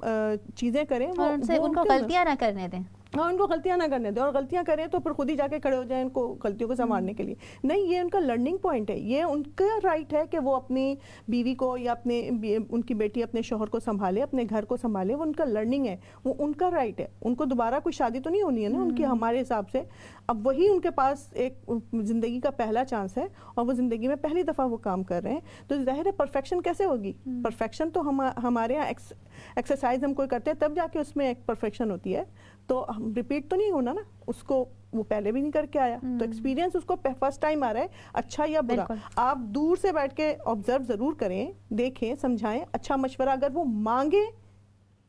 چیزیں کریں, ان کو غلطیاں نہ کرنے دیں. ہاں, ان کو غلطیاں نہ کرنے دیں, اور غلطیاں کریں تو پھر خود ہی جا کے کھڑے ہو جائیں ان کو غلطیوں کو سنوارنے کے لیے. نہیں, یہ ان کا لرننگ پوائنٹ ہے, یہ ان کا رائٹ ہے کہ وہ اپنی بیوی کو یا اپنے ان کی بیٹی اپنے شوہر کو سنبھالے, اپنے گھر کو سنبھالے, وہ ان کا لرننگ ہے, وہ ان کا رائٹ ہے. ان کو دوبارہ کوئی شادی تو نہیں ہونی ہے نا ان کی ہمارے حساب سے. اب وہی ان کے پاس ایک زندگی کا پہلا چانس ہے اور وہ زندگی میں پہلی دفعہ وہ کام کر رہے ہیں, تو ظاہر ہے پرفیکشن کیسے ہوگی. پرفیکشن تو ہم ہمارے یہاں ایکسرسائز ہم کوئی کرتے ہیں تب جا کے اس میں ایک پرفیکشن ہوتی ہے, تو ریپیٹ تو نہیں ہونا نا اس کو, وہ پہلے بھی نہیں کر کے آیا, تو ایکسپیرینس اس کو فرسٹ ٹائم آ رہا ہے, اچھا یا برا. آپ دور سے بیٹھ کے آبزرو ضرور کریں, دیکھیں, سمجھائیں, اچھا مشورہ اگر وہ مانگے تو دیں.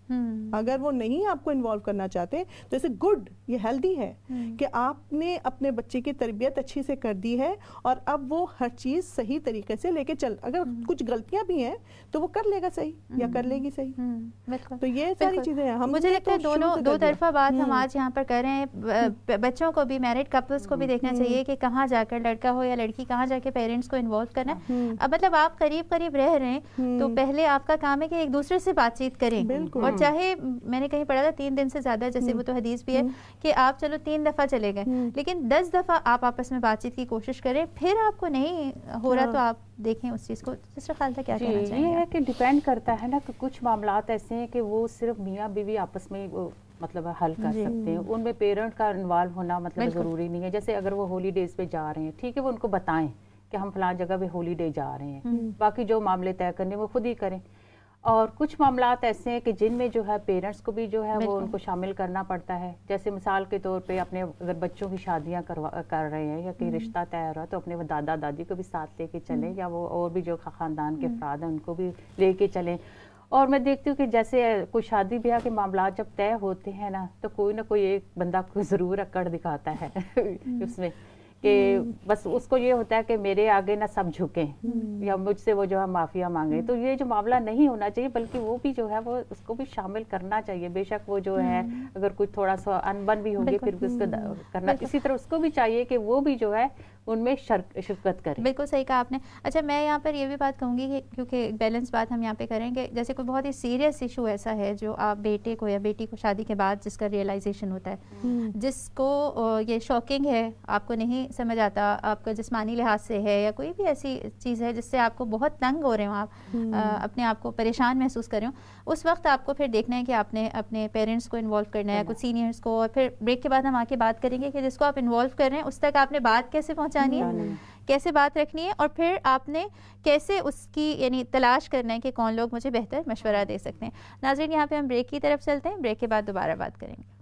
اگر وہ نہیں آپ کو انوالو کرنا چاہتے تو اسے گڈ، یہ ہیلدی ہے کہ آپ نے اپنے بچے کی تربیت اچھی سے کر دی ہے اور اب وہ ہر چیز صحیح طریقے سے لے کے چل، اگر کچھ غلطیاں بھی ہیں تو وہ کر لے گا صحیح یا کر لے گی صحیح. تو یہ ساری چیزیں ہیں. ہم مجھے لگتا ہے دونوں دو طرفہ بات ہم آج یہاں پر کر رہے ہیں. بچوں کو بھی، میرڈ کپلس کو بھی دیکھنا چاہیے کہ کہاں جا کر لڑکا ہو یا لڑکی کہاں جا کے پیرنٹس کو انوالو کرنا ہے. اب مطلب آپ قریب قریب رہ رہے ہیں تو پہلے آپ کا کام ہے کہ ایک دوسرے سے بات چیت کریں، اور چاہے میں نے کہیں پڑھا تھا تین دن سے زیادہ، جیسے وہ تو حدیث بھی ہے کہ آپ چلو تین دفعہ چلے گئے لیکن دس دفعہ آپ آپس میں بات چیت کی کوشش کریں. پھر آپ کو نہیں ہو رہا تو آپ دیکھیں اس چیز کو. دوسرا خیال تھا کیا کہنا چاہیں گے؟ یہ ہے کہ ڈیپینڈ کرتا ہے نا کہ کچھ معاملات ایسے ہیں کہ وہ صرف میاں بیوی آپس میں مطلب حل کر سکتے ہیں، ان میں پیرنٹ کا انوالو ہونا مطلب ضروری نہیں ہے. جیسے اگر وہ ہولی ڈیز پہ جا رہے ہیں، ٹھیک ہے، وہ ان کو بتائیں کہ ہم فلاں جگہ پہ ہولی ڈے جا رہے ہیں، باقی جو معاملے طے کرنے وہ خود ہی کریں. اور کچھ معاملات ایسے ہیں کہ جن میں جو ہے پیرنٹس کو بھی جو ہے وہ ان کو شامل کرنا پڑتا ہے. جیسے مثال کے طور پہ اپنے اگر بچوں کی شادیاں کر رہے ہیں یا کوئی رشتہ طے ہو رہا ہے تو اپنے دادا دادی کو بھی ساتھ لے کے چلیں، یا وہ اور بھی جو خاندان کے افراد ہیں ان کو بھی لے کے چلیں. اور میں دیکھتی ہوں کہ جیسے کوئی شادی بیاہ کے معاملات جب طے ہوتے ہیں نا تو کوئی نہ کوئی ایک بندہ کو ضرور اکڑ دکھاتا ہے اس میں، کہ بس اس کو یہ ہوتا ہے کہ میرے آگے نہ سب جھکیں یا مجھ سے وہ جو ہے معافیا مانگے. تو یہ جو معاملہ نہیں ہونا چاہیے، بلکہ وہ بھی جو ہے وہ اس کو بھی شامل کرنا چاہیے. بے شک وہ جو ہے اگر کوئی تھوڑا سا انبن بھی ہوگی پھر اس کو کرنا، اسی طرح اس کو بھی چاہیے کہ وہ بھی جو ہے ان میں شرکت کریں. بالکل صحیح کہا آپ نے. اچھا میں یہاں پر یہ بھی بات کہوں گی کہ کیونکہ بیلنس بات ہم یہاں پہ کریں کہ جیسے کوئی بہت ہی سیریس ایشو ایسا ہے جو آپ بیٹے کو یا بیٹی کو شادی کے بعد جس کا ریئلائزیشن ہوتا ہے، جس کو یہ شاکنگ ہے، آپ کو نہیں سمجھ آتا، آپ کا جسمانی لحاظ سے ہے یا کوئی بھی ایسی چیز ہے جس سے آپ کو بہت تنگ ہو رہے ہوں، آپ اپنے آپ کو پریشان محسوس کر رہے ہوں، اس وقت آپ کو پھر دیکھنا ہے کہ آپ نے اپنے پیرنٹس کو انوالو کرنا ہے، کچھ سینئرس کو. اور پھر بریک کے بعد ہم آ کے بات کریں گے کہ جس کو آپ انوالو کر رہے ہیں اس تک آپ نے بات کیسے پہنچانی ہے، کیسے بات رکھنی ہے، اور پھر آپ نے کیسے اس کی یعنی تلاش کرنا ہے کہ کون لوگ مجھے بہتر مشورہ دے سکتے ہیں. ناظرین یہاں پہ ہم بریک کی طرف چلتے ہیں، بریک کے بعد دوبارہ بات کریں گے.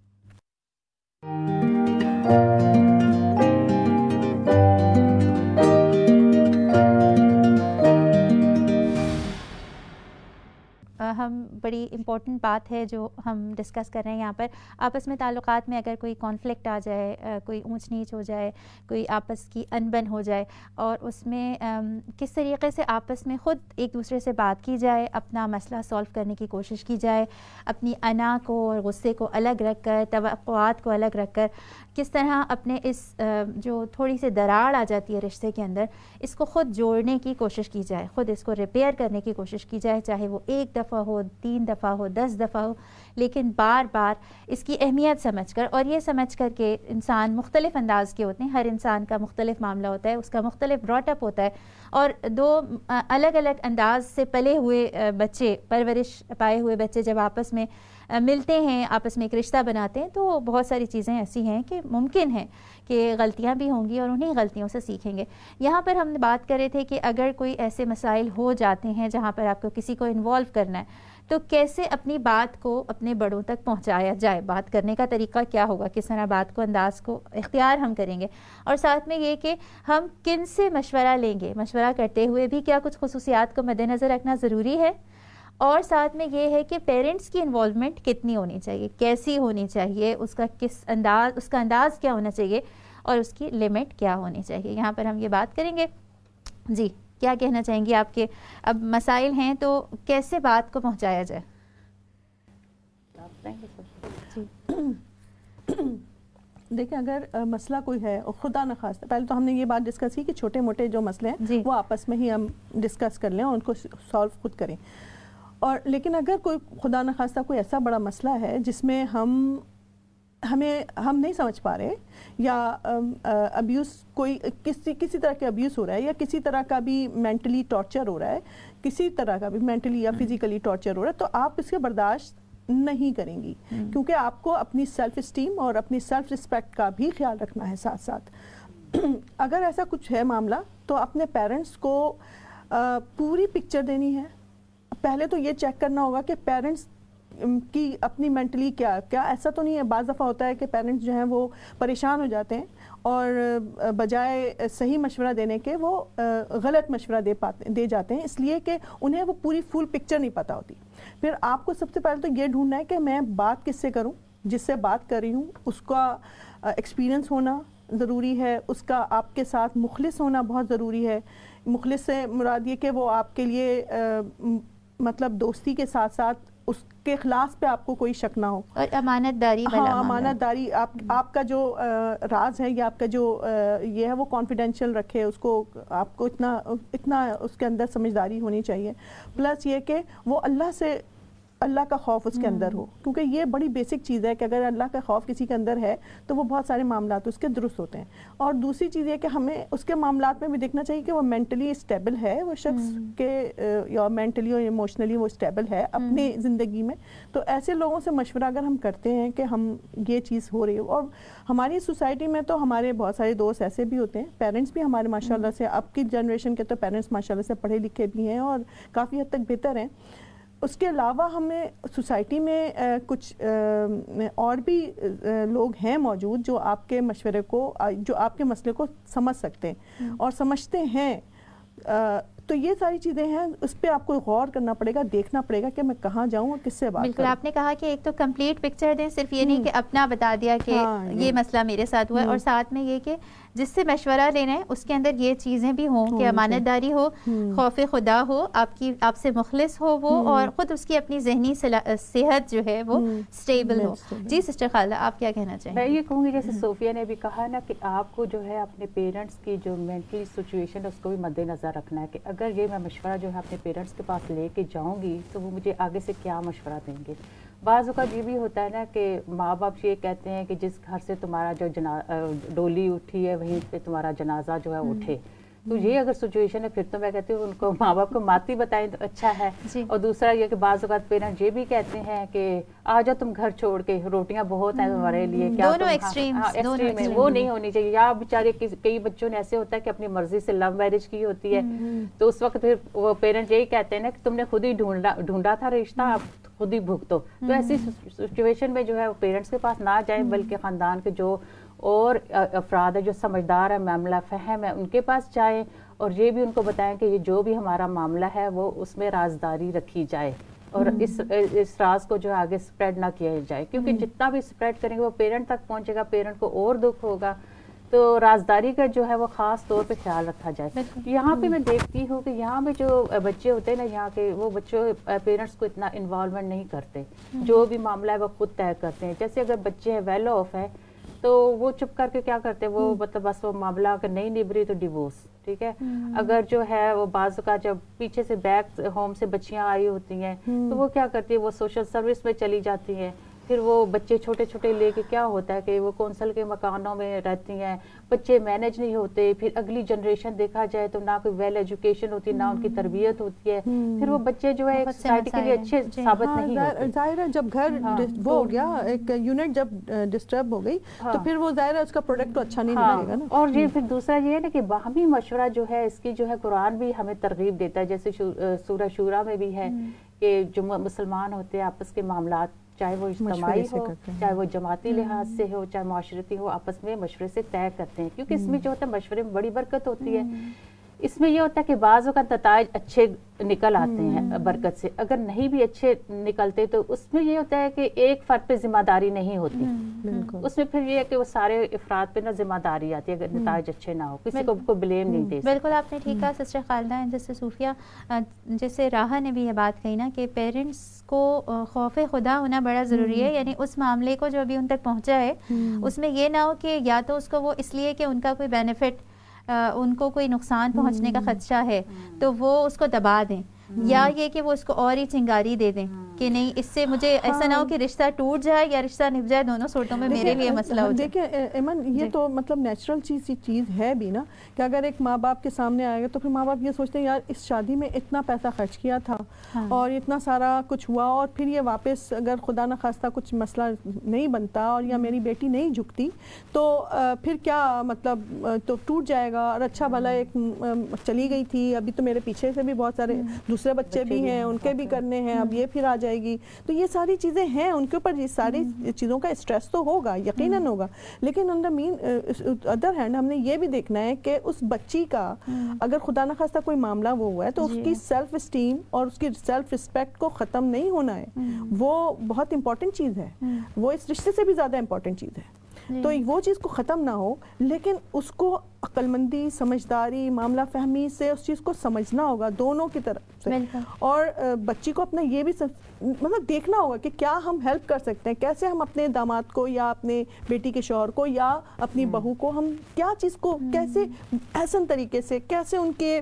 ہم بڑی امپورٹنٹ بات ہے جو ہم ڈسکس کر رہے ہیں یہاں پر. آپس میں تعلقات میں اگر کوئی کانفلکٹ آ جائے، کوئی اونچ نیچ ہو جائے، کوئی آپس کی انبن ہو جائے، اور اس میں کس طریقے سے آپس میں خود ایک دوسرے سے بات کی جائے، اپنا مسئلہ سولو کرنے کی کوشش کی جائے، اپنی انا کو اور غصے کو الگ رکھ کر، توقعات کو الگ رکھ کر کس طرح اپنے اس جو تھوڑی سی دراڑ آ جاتی ہے رشتے کے اندر، اس کو خود جوڑنے کی کوشش کی جائے، خود اس کو ریپیئر کرنے کی کوشش کی جائے، چاہے وہ ایک دفعہ ہو، تین دفعہ ہو، دس دفعہ ہو، لیکن بار بار اس کی اہمیت سمجھ کر، اور یہ سمجھ کر کہ انسان مختلف انداز کے ہوتے ہیں، ہر انسان کا مختلف معاملہ ہوتا ہے، اس کا مختلف براٹ اپ ہوتا ہے، اور دو الگ الگ انداز سے پلے ہوئے بچے، پرورش پائے ہوئے بچے جب آپس میں ملتے ہیں، آپس میں ایک رشتہ بناتے ہیں، تو بہت ساری چیزیں ایسی ہیں کہ ممکن ہیں کہ غلطیاں بھی ہوں گی اور انہیں غلطیوں سے سیکھیں گے. یہاں پر ہم بات کر رہے تھے کہ اگر کوئی ایسے مسائل ہو جاتے ہیں جہاں پر آپ کو کسی کو انوالو کرنا ہے تو کیسے اپنی بات کو اپنے بڑوں تک پہنچایا جائے، بات کرنے کا طریقہ کیا ہوگا، کس طرح بات کو انداز کو اختیار ہم کریں گے، اور ساتھ میں یہ کہ ہم کن سے مشورہ لیں گے، مشورہ کرتے ہوئے بھی کیا کچھ خصوصیات کو مد نظر رکھنا ضروری ہے، اور ساتھ میں یہ ہے کہ پیرنٹس کی انوالومنٹ کتنی ہونی چاہیے، کیسی ہونی چاہیے، اس کا کس انداز اس کا انداز کیا ہونا چاہیے، اور اس کی لمٹ کیا ہونی چاہیے. یہاں پر ہم یہ بات کریں گے. جی کیا کہنا چاہیں گے آپ کے اب مسائل ہیں تو کیسے بات کو پہنچایا جائے؟ دیکھیں اگر مسئلہ کوئی ہے اور خدا نخواستہ، پہلے تو ہم نے یہ بات ڈسکس کی کہ چھوٹے موٹے جو مسئلے ہیں وہ آپس میں ہی ہم ڈسکس کر لیں اور ان کو سالو خود کریں. اور لیکن اگر کوئی خدا نخواستہ کوئی ایسا بڑا مسئلہ ہے جس میں ہم ہمیں ہم نہیں سمجھ پا رہے، یا ابیوز کوئی کسی کسی طرح کے ابیوز ہو رہا ہے، یا کسی طرح کا بھی مینٹلی ٹارچر ہو رہا ہے، کسی طرح کا بھی مینٹلی یا فزیکلی ٹارچر ہو رہا ہے، تو آپ اس کے برداشت نہیں کریں گی، کیونکہ آپ کو اپنی سیلف اسٹیم اور اپنی سیلف رسپیکٹ کا بھی خیال رکھنا ہے ساتھ ساتھ. اگر ایسا کچھ ہے معاملہ تو اپنے پیرنٹس کو پوری پکچر دینی ہے. پہلے تو یہ چیک کرنا ہوگا کہ پیرنٹس کی اپنی مینٹلی کیا کیا ایسا تو نہیں ہے. بعض دفعہ ہوتا ہے کہ پیرنٹس جو ہیں وہ پریشان ہو جاتے ہیں اور بجائے صحیح مشورہ دینے کے وہ غلط مشورہ دے پاتے دے جاتے ہیں، اس لیے کہ انہیں وہ پوری فل پکچر نہیں پتہ ہوتی. پھر آپ کو سب سے پہلے تو یہ ڈھونڈنا ہے کہ میں بات کس سے کروں, جس سے بات کر رہی ہوں اس کا ایکسپیرینس ہونا ضروری ہے, اس کا آپ کے ساتھ مخلص ہونا بہت ضروری ہے. مخلص سے مراد یہ کہ وہ آپ کے لیے مطلب دوستی کے ساتھ ساتھ اس کے اخلاص پہ آپ کو کوئی شک نہ ہو, اور امانت داری ہاں امانت داری, آپ آپ کا جو راز ہے یا آپ کا جو یہ ہے وہ کانفیڈینشیل رکھے, اس کو آپ کو اتنا اتنا اس کے اندر سمجھداری ہونی چاہیے. پلس یہ کہ وہ اللہ سے اللہ کا خوف اس کے اندر ہو, کیونکہ یہ بڑی بیسک چیز ہے کہ اگر اللہ کا خوف کسی کے اندر ہے تو وہ بہت سارے معاملات اس کے درست ہوتے ہیں. اور دوسری چیز یہ کہ ہمیں اس کے معاملات میں بھی دیکھنا چاہیے کہ وہ مینٹلی اسٹیبل ہے, وہ شخص کے یا مینٹلی اور ایموشنلی وہ اسٹیبل ہے اپنی زندگی میں. تو ایسے لوگوں سے مشورہ اگر ہم کرتے ہیں کہ ہم یہ چیز ہو رہی ہے, اور ہماری سوسائٹی میں تو ہمارے بہت سارے دوست ایسے بھی ہوتے ہیں, پیرنٹس بھی ہمارے ماشاء اللہ سے اب کی جنریشن کے تو پیرنٹس ماشاء اللہ سے پڑھے لکھے بھی ہیں اور کافی حد تک بہتر ہیں. اس کے علاوہ ہمیں سوسائٹی میں کچھ اور بھی لوگ ہیں موجود جو آپ کے مشورے کو, جو آپ کے مسئلے کو سمجھ سکتے ہیں اور سمجھتے ہیں. تو یہ ساری چیزیں ہیں, اس پہ آپ کو غور کرنا پڑے گا, دیکھنا پڑے گا کہ میں کہاں جاؤں اور کس سے بات کروں. بالکل, آپ نے کہا کہ ایک تو کمپلیٹ پکچر دیں, صرف یہ نہیں کہ اپنا بتا دیا کہ یہ مسئلہ میرے ساتھ ہوا ہے, اور ساتھ میں یہ کہ جس سے مشورہ لینا ہے اس کے اندر یہ چیزیں بھی ہوں کہ امانت داری ہو, خوف خدا ہو, آپ کی آپ سے مخلص ہو وہ, اور خود اس کی اپنی ذہنی صحت جو ہے وہ اسٹیبل ہو. جی سسٹر خالہ, آپ کیا کہنا چاہیں؟ میں یہ کہوں گی جیسے صوفیہ نے بھی کہا نا کہ آپ کو جو ہے اپنے پیرنٹس کی جو مینٹلی سچویشن ہے اس کو بھی مد نظر رکھنا ہے کہ اگر یہ میں مشورہ جو ہے اپنے پیرنٹس کے پاس لے کے جاؤں گی تو وہ مجھے آگے سے کیا مشورہ دیں گے. بعض اوقات یہ بھی ہوتا ہے نا کہ ماں باپ یہ کہتے ہیں کہ جس گھر سے تمہارا جو جنا ڈولی اٹھی ہے وہیں پہ تمہارا جنازہ جو ہے اٹھے. تو یہ اگر سچویشن ہے پھر تو میں کہتی ہوں ان کو ماں باپ کو ماتی بتائیں تو اچھا ہے. اور دوسرا یہ کہ بعض اوقات پیرنٹ یہ بھی کہتے ہیں کہ آ جاؤ تم گھر چھوڑ کے, روٹیاں بہت ہیں تمہارے لیے, کیا دونوں ایکسٹریم, وہ نہیں ہونی چاہیے. یا بیچارے کئی بچوں نے ایسے ہوتا ہے کہ اپنی مرضی سے لو میرج کی ہوتی ہے, تو اس وقت پھر وہ پیرنٹ یہی کہتے ہیں نا کہ تم نے خود ہی ڈھونڈا ڈھونڈا تھا رشتہ, آپ خود ہی بھگتو. تو ایسی سچویشن میں جو ہے پیرنٹس کے پاس نہ جائیں, بلکہ خاندان کے جو اور افراد ہے جو سمجھدار ہے, معاملہ فہم ہے, ان کے پاس جائیں اور یہ بھی ان کو بتائیں کہ یہ جو بھی ہمارا معاملہ ہے وہ اس میں رازداری رکھی جائے اور اس اس راز کو جو آگے سپریڈ نہ کیا جائے, کیونکہ جتنا بھی سپریڈ کریں گے وہ پیرنٹ تک پہنچے گا, پیرنٹ کو اور دکھ ہوگا. تو رازداری کا جو ہے وہ خاص طور پہ خیال رکھا جائے. یہاں پہ میں دیکھتی ہوں کہ یہاں پہ جو بچے ہوتے ہیں نا یہاں کے, وہ بچوں پیرنٹس کو اتنا انوالومنٹ نہیں کرتے, جو بھی معاملہ ہے وہ خود طے کرتے ہیں. جیسے اگر بچے ہیں ویل آف ہے تو وہ چپ کر کے کیا کرتے ہیں, وہ مطلب بس وہ معاملہ اگر نہیں نبری تو ڈیورس, ٹھیک ہے. اگر جو ہے وہ بعض کا جب پیچھے سے بیک ہوم سے بچیاں آئی ہوتی ہیں تو وہ کیا کرتی ہے, وہ سوشل سروس میں چلی جاتی ہیں. پھر وہ بچے چھوٹے چھوٹے لے کے کیا ہوتا ہے کہ وہ کونسل کے مکانوں میں رہتی ہیں, بچے مینج نہیں ہوتے. پھر اگلی جنریشن دیکھا جائے تو نہ کوئی ویل ایجوکیشن ہوتی, نہ ان کی تربیت ہوتی ہے. پھر وہ بچے جو ہے سوسائٹی کے لیے اچھے ثابت نہیں ہوتے. ظاہر ہے جب گھر وہ ہو گیا, ایک یونٹ جب ڈسٹرب ہو گئی تو پھر وہ ظاہر ہے اس کا پروڈکٹ تو اچھا نہیں نکلے گا نا. اور یہ پھر دوسرا یہ ہے نا کہ باہمی مشورہ جو ہے اس کی جو ہے قرآن بھی ہمیں ترغیب دیتا ہے. جیسے سورہ شورا میں بھی ہے کہ جو مسلمان ہوتے ہیں آپس کے معاملات, چاہے وہ اجتماعی ہو, چاہے وہ جماعتی لحاظ سے ہو, چاہے معاشرتی ہو, آپس میں مشورے سے طے کرتے ہیں. کیونکہ اس میں جو ہوتا ہے مشورے میں بڑی برکت ہوتی ہے. اس میں یہ ہوتا ہے کہ بعض اوقات نتائج اچھے نکل آتے ہیں برکت سے, اگر نہیں بھی اچھے نکلتے تو اس میں یہ ہوتا ہے کہ ایک فرد پہ ذمہ داری نہیں ہوتی. اس میں پھر یہ ہے کہ وہ سارے افراد پہ نا ذمہ داری آتی ہے اگر نتائج اچھے نہ ہو, کسی کو کو بلیم نہیں دے. بالکل آپ نے ٹھیک کہا سسٹر خالدہ. جیسے صوفیہ جیسے راہا نے بھی یہ بات کہی نا کہ پیرنٹس کو خوف خدا ہونا بڑا ضروری ہے, یعنی اس معاملے کو جو ابھی ان تک پہنچا ہے اس میں یہ نہ ہو کہ یا تو اس کو وہ اس لیے کہ ان کا کوئی بینیفٹ, ان کو کوئی نقصان پہنچنے کا خدشہ ہے تو وہ اس کو دبا دیں, یا یہ کہ وہ اس کو اور ہی چنگاری دے دیں کہ نہیں اس سے مجھے ایسا نہ ہو کہ رشتہ ٹوٹ جائے یا رشتہ نبھ جائے, دونوں صورتوں میں میرے لیے مسئلہ ہو جائے. دیکھیں ایمن, یہ تو مطلب نیچرل چیز چیز ہے بھی نا کہ اگر ایک ماں باپ کے سامنے آئے گا تو پھر ماں باپ یہ سوچتے ہیں یار اس شادی میں اتنا پیسہ خرچ کیا تھا اور اتنا سارا کچھ ہوا, اور پھر یہ واپس اگر خدا نہ خواستہ کچھ مسئلہ نہیں بنتا اور یا میری بیٹی نہیں جھکتی تو پھر کیا مطلب, تو ٹوٹ جائے گا. اور اچھا بھلا ایک چلی گئی تھی, ابھی تو میرے پیچھے سے بھی بہت سارے دوسرے بچے بھی ہیں ان کے بھی کرنے ہیں, اب یہ پھر آ جائے گی. تو یہ ساری چیزیں ہیں ان کے اوپر, یہ ساری چیزوں کا اسٹریس تو ہوگا یقیناً ہوگا, لیکن آن دا مین ادر ہینڈ ہم نے یہ بھی دیکھنا ہے کہ اس بچی کا اگر خدا نخواستہ کوئی معاملہ وہ ہوا ہے تو اس کی سیلف اسٹیم اور اس کی سیلف رسپیکٹ کو ختم نہیں ہونا ہے. وہ بہت امپورٹنٹ چیز ہے, وہ اس رشتے سے بھی زیادہ امپورٹنٹ چیز ہے. تو وہ چیز کو ختم نہ ہو, لیکن اس کو عقل مندی, سمجھداری, معاملہ فہمی سے اس چیز کو سمجھنا ہوگا دونوں کی طرف سے. اور بچی کو اپنا یہ بھی مطلب دیکھنا ہوگا کہ کیا ہم ہیلپ کر سکتے ہیں, کیسے ہم اپنے داماد کو یا اپنے بیٹی کے شوہر کو یا اپنی بہو کو ہم کیا چیز کو کیسے احسن طریقے سے, کیسے ان کے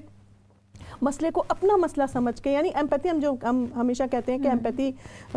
مسئلے کو اپنا مسئلہ سمجھ کے, یعنی ایمپیتھی ہم جو ہم ہمیشہ کہتے ہیں کہ ایمپیتھی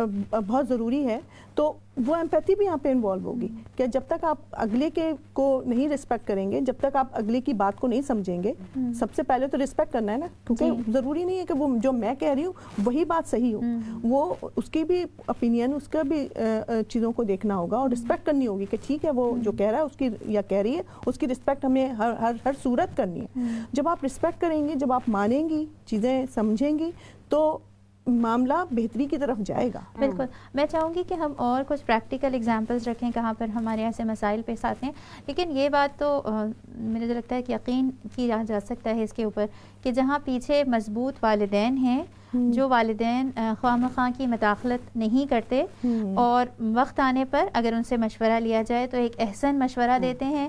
بہت ضروری ہے, تو وہ ایمپیتھی بھی یہاں پہ انوالو ہوگی کہ جب تک آپ اگلے کے کو نہیں رسپیکٹ کریں گے, جب تک آپ اگلے کی بات کو نہیں سمجھیں گے, سب سے پہلے تو رسپیکٹ کرنا ہے نا, کیونکہ ضروری نہیں ہے کہ وہ جو میں کہہ رہی ہوں وہی بات صحیح ہو, وہ اس کی بھی اوپینین, اس کا بھی چیزوں کو دیکھنا ہوگا اور رسپیکٹ کرنی ہوگی کہ ٹھیک ہے وہ جو کہہ رہا ہے اس کی یا کہہ رہی ہے اس کی رسپیکٹ ہمیں ہر ہر ہر صورت کرنی ہے. جب آپ رسپیکٹ کریں گے, جب آپ مانیں گی, چیزیں سمجھیں گی, تو معاملہ بہتری کی طرف جائے گا. بالکل. میں چاہوں گی کہ ہم اور کچھ پریکٹیکل ایگزامپلس رکھیں کہاں پر ہمارے ایسے مسائل پیش آتے ہیں, لیکن یہ بات تو مجھے جو لگتا ہے کہ یقین کیا جا سکتا ہے اس کے اوپر کہ جہاں پیچھے مضبوط والدین ہیں, جو والدین خواہ مخواہ کی مداخلت نہیں کرتے اور وقت آنے پر اگر ان سے مشورہ لیا جائے تو ایک احسن مشورہ دیتے ہیں,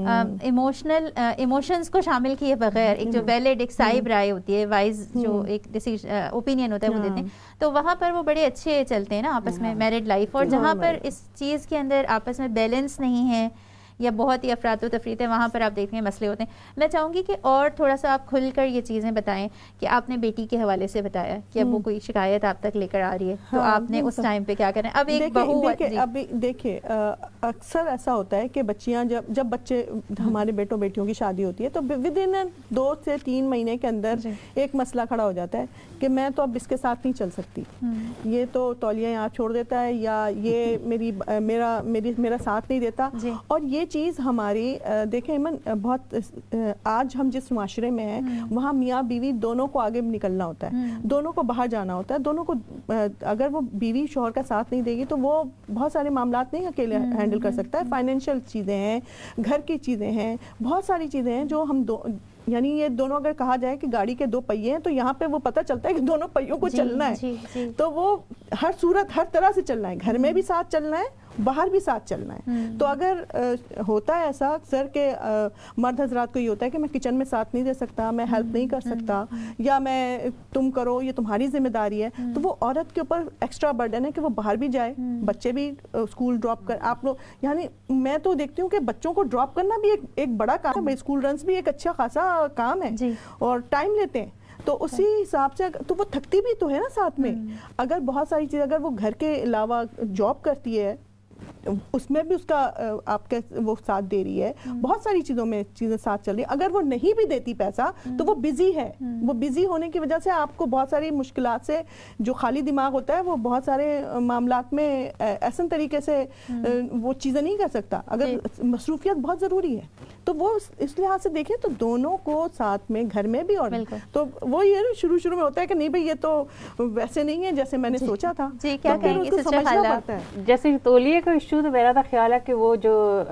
ایموشنل ایموشنز کو شامل کیے بغیر, ایک جو ویلڈ ایک صائب رائے ہوتی ہے, وائز جو ایک اوپینین ہوتا ہے وہ دیتے ہیں, تو وہاں پر وہ بڑے اچھے چلتے ہیں نا آپس میں میرڈ لائف. اور جہاں پر اس چیز کے اندر آپس میں بیلنس نہیں ہے یا بہت ہی افراد و تفریط ہے, وہاں پر آپ دیکھیں مسئلے ہوتے ہیں. میں چاہوں گی کہ اور تھوڑا سا آپ کھل کر یہ چیزیں بتائیں کہ آپ نے بیٹی کے حوالے سے بتایا کہ اب وہ کوئی شکایت آپ تک لے کر آ رہی ہے, تو آپ نے اس ٹائم پہ کیا کریں. اب ایک بہو, ابھی دیکھیں اکثر ایسا ہوتا ہے کہ بچیاں جب جب بچے ہمارے بیٹوں بیٹیوں کی شادی ہوتی ہے تو ود ان دو سے تین مہینے کے اندر ایک مسئلہ کھڑا ہو جاتا ہے کہ میں تو اب اس کے ساتھ نہیں چل سکتی, یہ تو تولیہ یہاں چھوڑ دیتا ہے, یا یہ میری میرا میری میرا ساتھ نہیں دیتا. اور یہ چیز ہماری دیکھیں ایمن بہت, آج ہم جس معاشرے میں ہیں وہاں میاں بیوی دونوں کو آگے نکلنا ہوتا ہے, دونوں کو باہر جانا ہوتا ہے, دونوں کو اگر وہ بیوی شوہر کا ساتھ نہیں دے گی تو وہ بہت سارے معاملات نہیں اکیلے ہینڈل کر سکتا ہے. فائنینشیل چیزیں ہیں, گھر کی چیزیں ہیں, بہت ساری چیزیں ہیں جو ہم دو, یعنی یہ دونوں اگر کہا جائے کہ گاڑی کے دو پہیے ہیں تو یہاں پہ وہ پتہ چلتا ہے کہ دونوں پہیوں کو چلنا ہے, تو وہ ہر صورت ہر طرح سے چلنا ہے, گھر میں بھی ساتھ چلنا ہے, باہر بھی ساتھ چلنا ہے. تو اگر ہوتا ہے ایسا اکثر کہ مرد حضرات کو یہ ہوتا ہے کہ میں کچن میں ساتھ نہیں دے سکتا, میں ہیلپ نہیں کر سکتا, یا میں تم کرو یہ تمہاری ذمہ داری ہے, تو وہ عورت کے اوپر ایکسٹرا برڈن ہے کہ وہ باہر بھی جائے, بچے بھی اسکول ڈراپ کر, آپ لوگ یعنی میں تو دیکھتی ہوں کہ بچوں کو ڈراپ کرنا بھی ایک ایک بڑا کام ہے, اسکول رنس بھی ایک اچھا خاصا کام ہے اور ٹائم لیتے ہیں. تو اسی حساب سے تو وہ تھکتی بھی تو ہے نا ساتھ میں. اگر بہت ساری چیزیں, اگر وہ گھر کے علاوہ جاب کرتی ہے اس میں بھی اس کا آپ کے وہ ساتھ دے رہی ہے, بہت ساری چیزوں میں چیزیں ساتھ چل رہی ہیں. اگر وہ نہیں بھی دیتی پیسہ تو وہ بزی ہے, وہ بزی ہونے کی وجہ سے آپ کو بہت ساری مشکلات سے, جو خالی دماغ ہوتا ہے وہ بہت سارے معاملات میں ایسن طریقے سے وہ چیزیں نہیں کر سکتا. اگر مصروفیت بہت ضروری ہے تو وہ اس لحاظ سے دیکھیں تو دونوں کو ساتھ میں گھر میں بھی, اور تو وہ یہ شروع شروع میں ہوتا ہے کہ نہیں بھائی یہ تو ویسے نہیں ہے جیسے میں نے سوچا تھا. جی کیا کہیں گے سمجھنا پڑتا ہے. جیسے تولیے کا ایشو تو میرا تو خیال ہے کہ وہ جو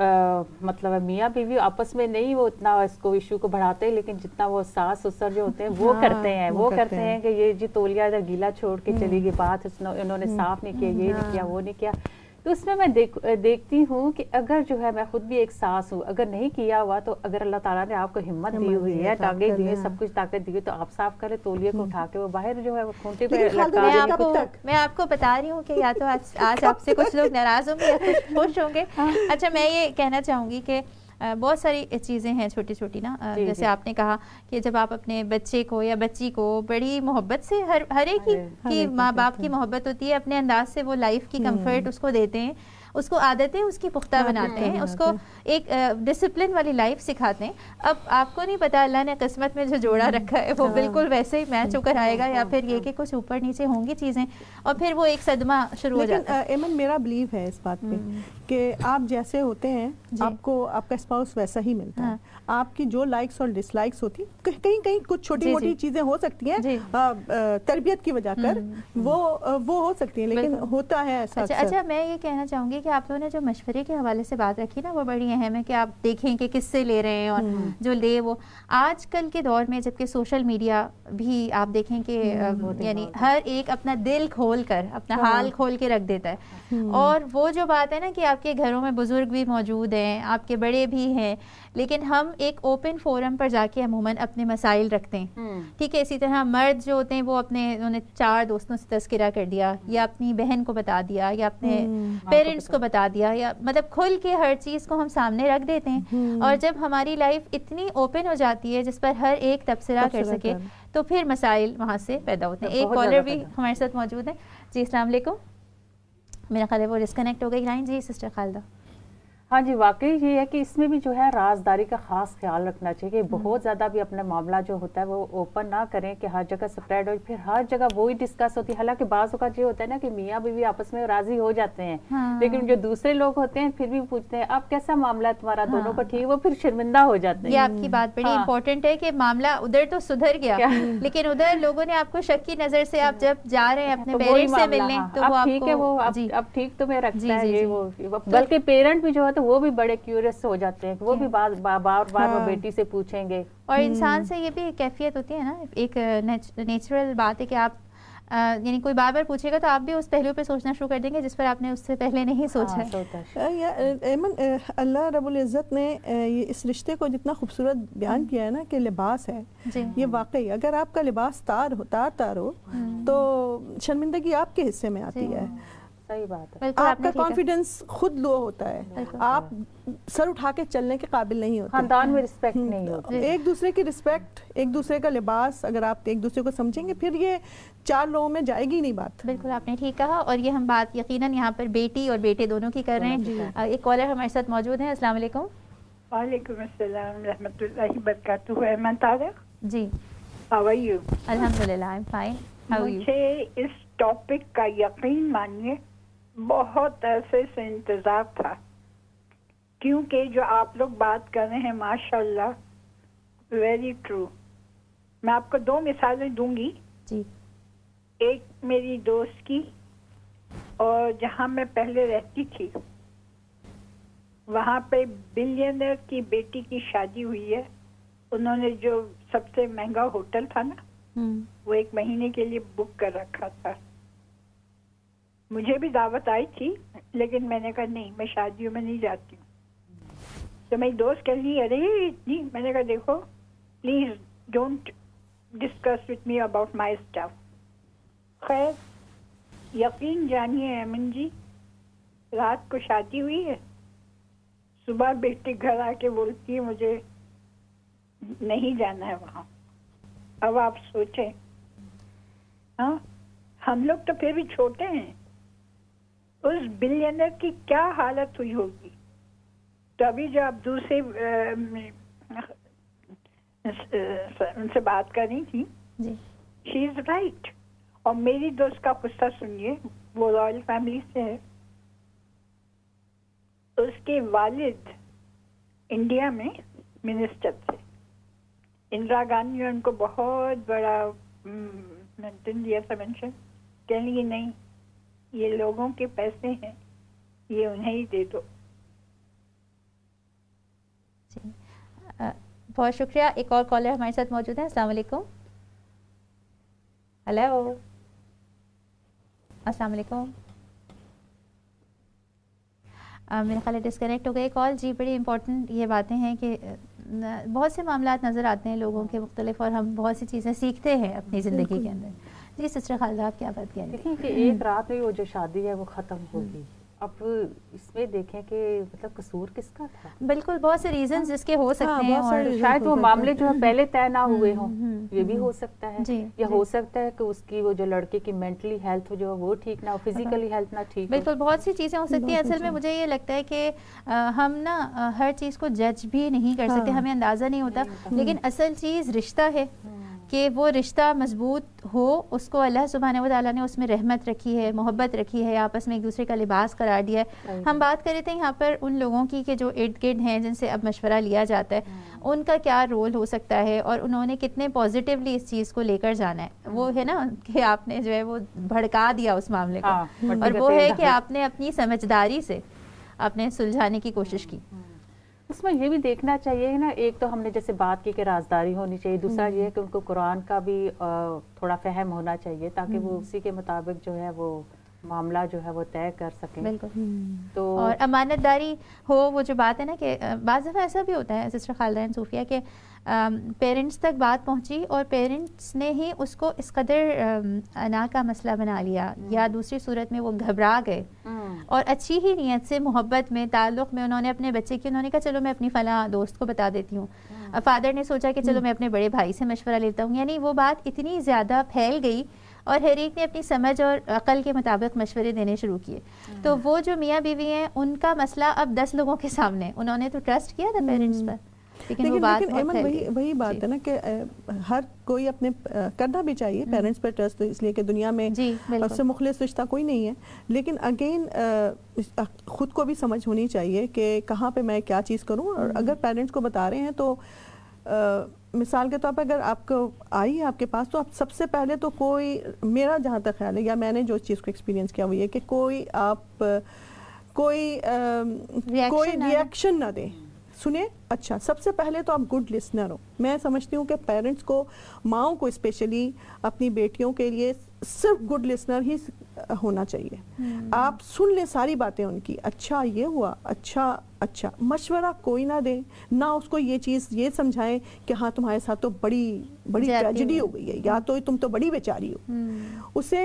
مطلب میاں بیوی آپس میں نہیں وہ اتنا اس کو ایشو کو بڑھاتے, لیکن جتنا وہ ساس سسر جو ہوتے ہیں وہ کرتے ہیں, وہ کرتے ہیں کہ یہ جی تولیہ ادھر گیلا چھوڑ کے چلی گئی, بات انہوں نے صاف نہیں کیا, یہ نہیں کیا, وہ نہیں کیا. تو اس میں میں دیکھ دیکھتی ہوں کہ اگر جو ہے میں خود بھی ایک ساس ہوں, اگر نہیں کیا ہوا تو اگر اللہ تعالیٰ نے آپ کو ہمت دی ہوئی ہے, ٹانگیں دی ہوئی, سب کچھ طاقت دی ہوئی, تو آپ صاف کریں, تولیے کو اٹھا کے وہ باہر جو ہے وہ کھونٹے پہ لٹکا دیں. میں آپ کو بتا رہی ہوں کہ یا تو آج آپ سے کچھ لوگ ناراض ہوں گے یا کچھ خوش ہوں گے. اچھا میں یہ کہنا چاہوں گی کہ بہت ساری چیزیں ہیں چھوٹی چھوٹی نا, جیسے آپ نے کہا کہ جب آپ اپنے بچے کو یا بچی کو بڑی محبت سے, ہر ہر ایک کی ماں باپ کی محبت ہوتی ہے, اپنے انداز سے وہ لائف کی کمفرٹ اس کو دیتے ہیں, اس کو عادتیں اس کی پختہ بناتے ہیں, اس کو ایک ڈسپلن والی لائف سکھاتے ہیں. اب آپ کو نہیں پتا اللہ نے قسمت میں جو جوڑا رکھا ہے وہ بالکل ویسے ہی میچ ہو کر آئے گا یا پھر یہ کہ کچھ اوپر نیچے ہوں گی چیزیں, اور پھر وہ ایک صدمہ شروع ہو جاتا ہے. ایمن میرا بلیو ہے اس بات پہ کہ آپ جیسے ہوتے ہیں آپ کو آپ کا اسپاؤس ویسا ہی ملتا ہے. آپ کی جو لائکس اور ڈس لائکس ہوتی کہیں کہیں کچھ چھوٹی موٹی چیزیں ہو سکتی ہیں تربیت کی وجہ کر وہ وہ ہو سکتی ہیں, لیکن ہوتا ہے ایسا. اچھا میں یہ کہنا چاہوں گی کہ آپ لوگوں نے جو مشورے کے حوالے سے بات رکھی نا وہ بڑی اہم ہے کہ آپ دیکھیں کہ کس سے لے رہے ہیں, اور جو لے وہ آج کل کے دور میں جبکہ سوشل میڈیا بھی آپ دیکھیں کہ یعنی ہر ایک اپنا دل کھول کر اپنا حال کھول کے رکھ دیتا ہے, اور وہ جو بات ہے نا کہ آپ کے گھروں میں بزرگ بھی موجود ہیں, آپ کے بڑے بھی ہیں, لیکن ہم ایک اوپن فورم پر جا کے عموماً اپنے مسائل رکھتے ہیں, ٹھیک ہے. اسی طرح مرد جو ہوتے ہیں وہ اپنے انہوں نے چار دوستوں سے تذکرہ کر دیا, یا اپنی بہن کو بتا دیا, یا اپنے پیرنٹس کو بتا دیا, یا مطلب کھل کے ہر چیز کو ہم سامنے رکھ دیتے ہیں. اور جب ہماری لائف اتنی اوپن ہو جاتی ہے جس پر ہر ایک تبصرہ کر سکے تو پھر مسائل وہاں سے پیدا ہوتے ہیں. ایک کالر بھی ہمارے ساتھ موجود ہے. جی السلام علیکم. میرا خیال ہے وہ ڈسکنیکٹ ہو گئی لائن. جی سسٹر خالدہ. ہاں جی واقعی یہ ہے کہ اس میں بھی جو ہے رازداری کا خاص خیال رکھنا چاہیے کہ بہت زیادہ بھی اپنا معاملہ جو ہوتا ہے وہ اوپن نہ کریں کہ ہر جگہ سپریڈ ہو, پھر ہر جگہ وہی ڈسکس ہوتی ہے. حالانکہ بعض اوقات یہ ہوتا ہے نا کہ میاں بیوی آپس میں راضی ہو جاتے ہیں, لیکن جو دوسرے لوگ ہوتے ہیں پھر بھی پوچھتے ہیں اب کیسا معاملہ ہے تمہارا, دونوں کا ٹھیک, وہ پھر شرمندہ ہو جاتے ہیں. یہ آپ کی بات بڑی امپورٹنٹ ہے کہ معاملہ ادھر تو سدھر گیا لیکن ادھر لوگوں نے آپ کو شک کی نظر سے, آپ جب جا رہے ہیں اپنے پیرنٹس سے ملنے تو وہ ٹھیک ہے, وہ اب ٹھیک تمہیں رکھتا ہے یہ وہ, بلکہ پیرنٹ بھی جو ہے تو وہ بھی بڑے ہو جاتے ہیں, وہ بھی بار بار بار بیٹی سے پوچھیں گے. اور انسان سے یہ بھی کیفیت ہوتی ہے نا, ایک نیچرل بات ہے کہ آپ یعنی کوئی بار بار پوچھے گا تو آپ بھی اس پہلو پہ سوچنا شروع کر دیں گے جس پر آپ نے اس سے پہلے نہیں سوچا. ایمن اللہ رب العزت نے اس رشتے کو جتنا خوبصورت بیان کیا ہے نا کہ لباس ہے, یہ واقعی اگر آپ کا لباس تار ہو تار تار ہو تو شرمندگی آپ کے حصے میں آتی ہے. صحیح بات ہے. آپ کا کانفیڈنس خود لو ہوتا ہے, آپ سر اٹھا کے چلنے کے قابل نہیں ہوتے, خاندان میں رسپیکٹ نہیں ہوتی, ایک دوسرے کی رسپیکٹ, ایک دوسرے کا لباس اگر آپ ایک دوسرے کو سمجھیں گے پھر یہ چار لوگوں میں جائے گی نہیں بات. بالکل آپ نے ٹھیک کہا, اور یہ ہم بات یقیناً یہاں پر بیٹی اور بیٹے دونوں کی کر رہے ہیں. ایک کالر ہمارے ساتھ موجود ہیں. السلام علیکم. وعلیکم السلام رحمۃ اللہ وبرکاتہ. ایمن طارق. جی ہاؤ آر یو؟ الحمدللہ I'm fine. How are you? مجھے اس ٹاپک کا یقین مانیے بہت عرصے سے انتظار تھا, کیونکہ جو آپ لوگ بات کر رہے ہیں ماشاء اللہ ویری ٹرو. میں آپ کو دو مثالیں دوں گی. جی. ایک میری دوست کی, اور جہاں میں پہلے رہتی تھی وہاں پہ بلینئر کی بیٹی کی شادی ہوئی ہے. انہوں نے جو سب سے مہنگا ہوٹل تھا نا وہ ایک مہینے کے لیے بک کر رکھا تھا. مجھے بھی دعوت آئی تھی لیکن میں نے کہا نہیں, میں شادیوں میں نہیں جاتی ہوں. تو میری دوست کہہ رہی ارے اتنی, میں نے کہا دیکھو please don't discuss with me about my stuff. خیر یقین جانیے ایمن جی, رات کو شادی ہوئی ہے, صبح بیٹی گھر آ کے بولتی ہے مجھے نہیں جانا ہے وہاں. اب آپ سوچیں, ہاں ہم لوگ تو پھر بھی چھوٹے ہیں, اس بلینئر کی کیا حالت ہوئی ہوگی. تو ابھی جو آپ دوسرے ان سے بات کر رہی تھی, شی از رائٹ. اور میری دوست کا قصہ سنیے, وہ رائل فیملی سے ہے. اس کے والد انڈیا میں منسٹر تھے, اندرا گاندھی نے ان کو بہت بڑا مینٹن دیا تھا مینشن, کہنے لگی نہیں یہ لوگوں کے پیسے ہیں یہ انہیں ہی دے دو. بہت شکریہ. ایک اور کالر ہمارے ساتھ موجود ہے. السلام علیکم. ہیلو السلام علیکم. میرا خیال ہے ڈسکنیکٹ ہو گئی کال. جی بڑی امپورٹنٹ یہ باتیں ہیں کہ بہت سے معاملات نظر آتے ہیں لوگوں کے مختلف, اور ہم بہت سی چیزیں سیکھتے ہیں اپنی زندگی کے اندر. جی سسٹر خالدہ آپ کیا بات کہہ رہی ہیں؟ دیکھیں کہ ایک رات میں وہ جو شادی ہے وہ ختم ہوگی. اب اس میں دیکھیں کہ مطلب قصور کس کا تھا. بالکل بہت سے ریزنز اس کے ہو سکتے ہیں, اور شاید وہ معاملے جو ہے پہلے طے نہ ہوئے ہوں, یہ بھی ہو سکتا ہے. جی یا ہو سکتا ہے کہ اس کی وہ جو لڑکے کی مینٹلی ہیلتھ جو وہ ٹھیک نہ ہو, فزیکلی ہیلتھ نہ ٹھیک ہو. بالکل, بہت سی چیزیں ہو سکتی ہیں. اصل میں مجھے یہ لگتا ہے کہ ہم نا ہر چیز کو جج بھی نہیں کر سکتے, ہمیں اندازہ نہیں ہوتا, لیکن اصل چیز رشتہ ہے کہ وہ رشتہ مضبوط ہو, اس کو اللہ سبحانہ و تعالیٰ نے اس میں رحمت رکھی ہے, محبت رکھی ہے, آپس میں ایک دوسرے کا لباس قرار دیا ہے. ہم بات کر رہے تھے یہاں پر ان لوگوں کی کہ جو ارد گرد ہیں جن سے اب مشورہ لیا جاتا ہے, ان کا کیا رول ہو سکتا ہے اور انہوں نے کتنے پازیٹیولی اس چیز کو لے کر جانا ہے. وہ ہے نا کہ آپ نے جو ہے وہ بھڑکا دیا اس معاملے کو, اور وہ ہے کہ آپ نے اپنی سمجھداری سے آپ نے سلجھانے کی کوشش کی. اس میں یہ بھی دیکھنا چاہیے نا, ایک تو ہم نے جیسے بات کی کہ رازداری ہونی چاہیے, دوسرا یہ ہے کہ ان کو قرآن کا بھی تھوڑا فہم ہونا چاہیے تاکہ وہ اسی کے مطابق جو ہے وہ معاملہ جو ہے وہ طے کر سکیں. بالکل. تو اور امانت داری ہو, وہ جو بات ہے نا کہ بعض دفعہ ایسا بھی ہوتا ہے سسٹر خالدین صوفیہ کہ پیرنٹس تک بات پہنچی اور پیرنٹس نے ہی اس کو اس قدر انا کا مسئلہ بنا لیا, یا دوسری صورت میں وہ گھبرا گئے اور اچھی ہی نیت سے محبت میں تعلق میں انہوں نے اپنے بچے کی, انہوں نے کہا چلو میں اپنی فلاں دوست کو بتا دیتی ہوں. فادر نے سوچا کہ چلو میں اپنے بڑے بھائی سے مشورہ لیتا ہوں, یعنی وہ بات اتنی زیادہ پھیل گئی اور ہر ایک نے اپنی سمجھ اور عقل کے مطابق مشورے دینے شروع کیے. تو وہ جو میاں بیوی ہیں ان کا مسئلہ اب دس لوگوں کے سامنے, انہوں نے تو ٹرسٹ کیا تھا پیرنٹس پر, لیکن وہ بات ایمن وہی وہی بات ہے نا کہ ہر کوئی اپنے کرنا بھی چاہیے پیرنٹس پر ٹرسٹ, اس لیے کہ دنیا میں اس سے مخلص رشتہ کوئی نہیں ہے. لیکن اگین خود کو بھی سمجھ ہونی چاہیے کہ کہاں پہ میں کیا چیز کروں, اور اگر پیرنٹس کو بتا رہے ہیں تو مثال کے طور پر اگر آپ کو آئی ہے آپ کے پاس, تو آپ سب سے پہلے تو کوئی, میرا جہاں تک خیال ہے یا میں نے جو چیز کو ایکسپیرینس کیا وہ یہ کہ کوئی آپ کوئی کوئی ریئیکشن نہ دیں, سنیں. اچھا, سب سے پہلے تو آپ گڈ لسنر ہو. میں سمجھتی ہوں کہ پیرنٹس کو, ماؤں کو اسپیشلی اپنی بیٹیوں کے لیے صرف گڈ لسنر ہی ہونا چاہیے. آپ سن لیں ساری باتیں ان کی, اچھا یہ ہوا, اچھا اچھا مشورہ کوئی نہ دیں, نہ اس کو یہ چیز یہ سمجھائیں کہ ہاں تمہارے ساتھ تو بڑی بڑی ٹریجڈی ہو گئی ہے, یا تو تم تو بڑی بیچاری ہو. اسے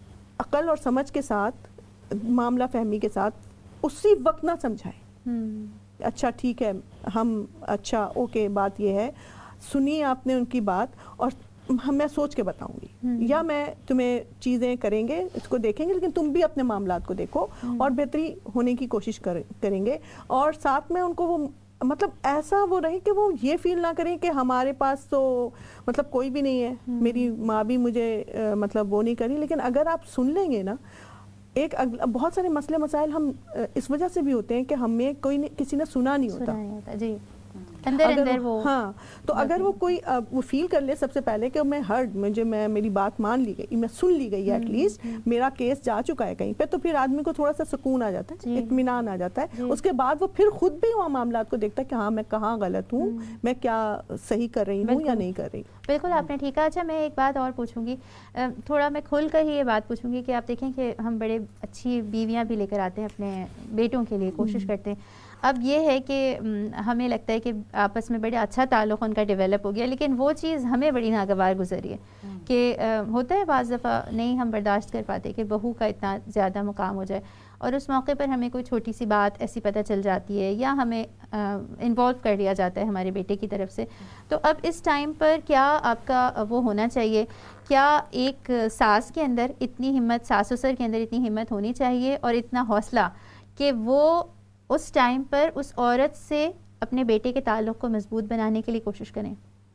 عقل اور سمجھ کے ساتھ, معاملہ فہمی کے ساتھ اسی وقت نہ سمجھائیں. اچھا ٹھیک ہے, ہم اچھا اوکے بات یہ ہے, سنی آپ نے ان کی بات, اور میں سوچ کے بتاؤں گی, یا میں تمہیں چیزیں کریں گے, اس کو دیکھیں گے, لیکن تم بھی اپنے معاملات کو دیکھو اور بہتری ہونے کی کوشش کریں گے. اور ساتھ میں ان کو وہ مطلب ایسا وہ رہے کہ وہ یہ فیل نہ کریں کہ ہمارے پاس تو مطلب کوئی بھی نہیں ہے, میری ماں بھی مجھے مطلب وہ نہیں کری. لیکن اگر آپ سن لیں گے نا, ایک بہت سارے مسئلے مسائل ہم اس وجہ سے بھی ہوتے ہیں کہ ہمیں کوئی کسی نے سنا نہیں ہوتا. جی اندر اندر وہ, ہاں, تو اگر وہ کوئی وہ فیل کر لے سب سے پہلے کہ میں ہرڈ, مجھے میں میری بات مان لی گئی, میں سن لی گئی, ایٹ لیسٹ میرا کیس جا چکا ہے کہیں پہ, تو پھر آدمی کو تھوڑا سا سکون آ جاتا ہے, اطمینان آ جاتا ہے. اس کے بعد وہ پھر خود بھی وہاں معاملات کو دیکھتا ہے کہ ہاں میں کہاں غلط ہوں, میں کیا صحیح کر رہی ہوں یا نہیں کر رہی. بالکل آپ نے ٹھیک کہا. اچھا میں ایک بات اور پوچھوں گی, تھوڑا میں کھل کر ہی یہ بات پوچھوں گی کہ آپ دیکھیں کہ ہم بڑے اچھی بیویاں بھی لے کر آتے ہیں اپنے بیٹوں کے لیے, کوشش کرتے ہیں. اب یہ ہے کہ ہمیں لگتا ہے کہ آپس میں بڑا اچھا تعلق ان کا ڈیولپ ہو گیا, لیکن وہ چیز ہمیں بڑی ناگوار گزری ہے کہ ہوتا ہے بعض دفعہ نہیں ہم برداشت کر پاتے کہ بہو کا اتنا زیادہ مقام ہو جائے, اور اس موقع پر ہمیں کوئی چھوٹی سی بات ایسی پتہ چل جاتی ہے یا ہمیں انوالو کر لیا جاتا ہے ہمارے بیٹے کی طرف سے. تو اب اس ٹائم پر کیا آپ کا وہ ہونا چاہیے, کیا ایک ساس کے اندر اتنی ہمت, ساس سسر کے اندر اتنی ہمت ہونی چاہیے اور اتنا حوصلہ کہ وہ اس ٹائم پر اس عورت سے اپنے بیٹے کے تعلق کو مضبوط بنانے کے لیے کوشش کریں؟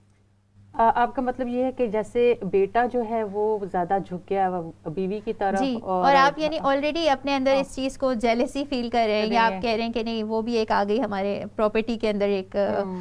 آپ کا مطلب یہ ہے کہ جیسے بیٹا جو ہے وہ زیادہ جھک گیا بیوی کی طرف, جی, اور آپ یعنی آلریڈی اپنے اندر اس چیز کو جیلسی فیل کر رہے ہیں, یا آپ کہہ رہے ہیں کہ نہیں وہ بھی ایک آ گئی ہمارے پراپرٹی کے اندر, ایک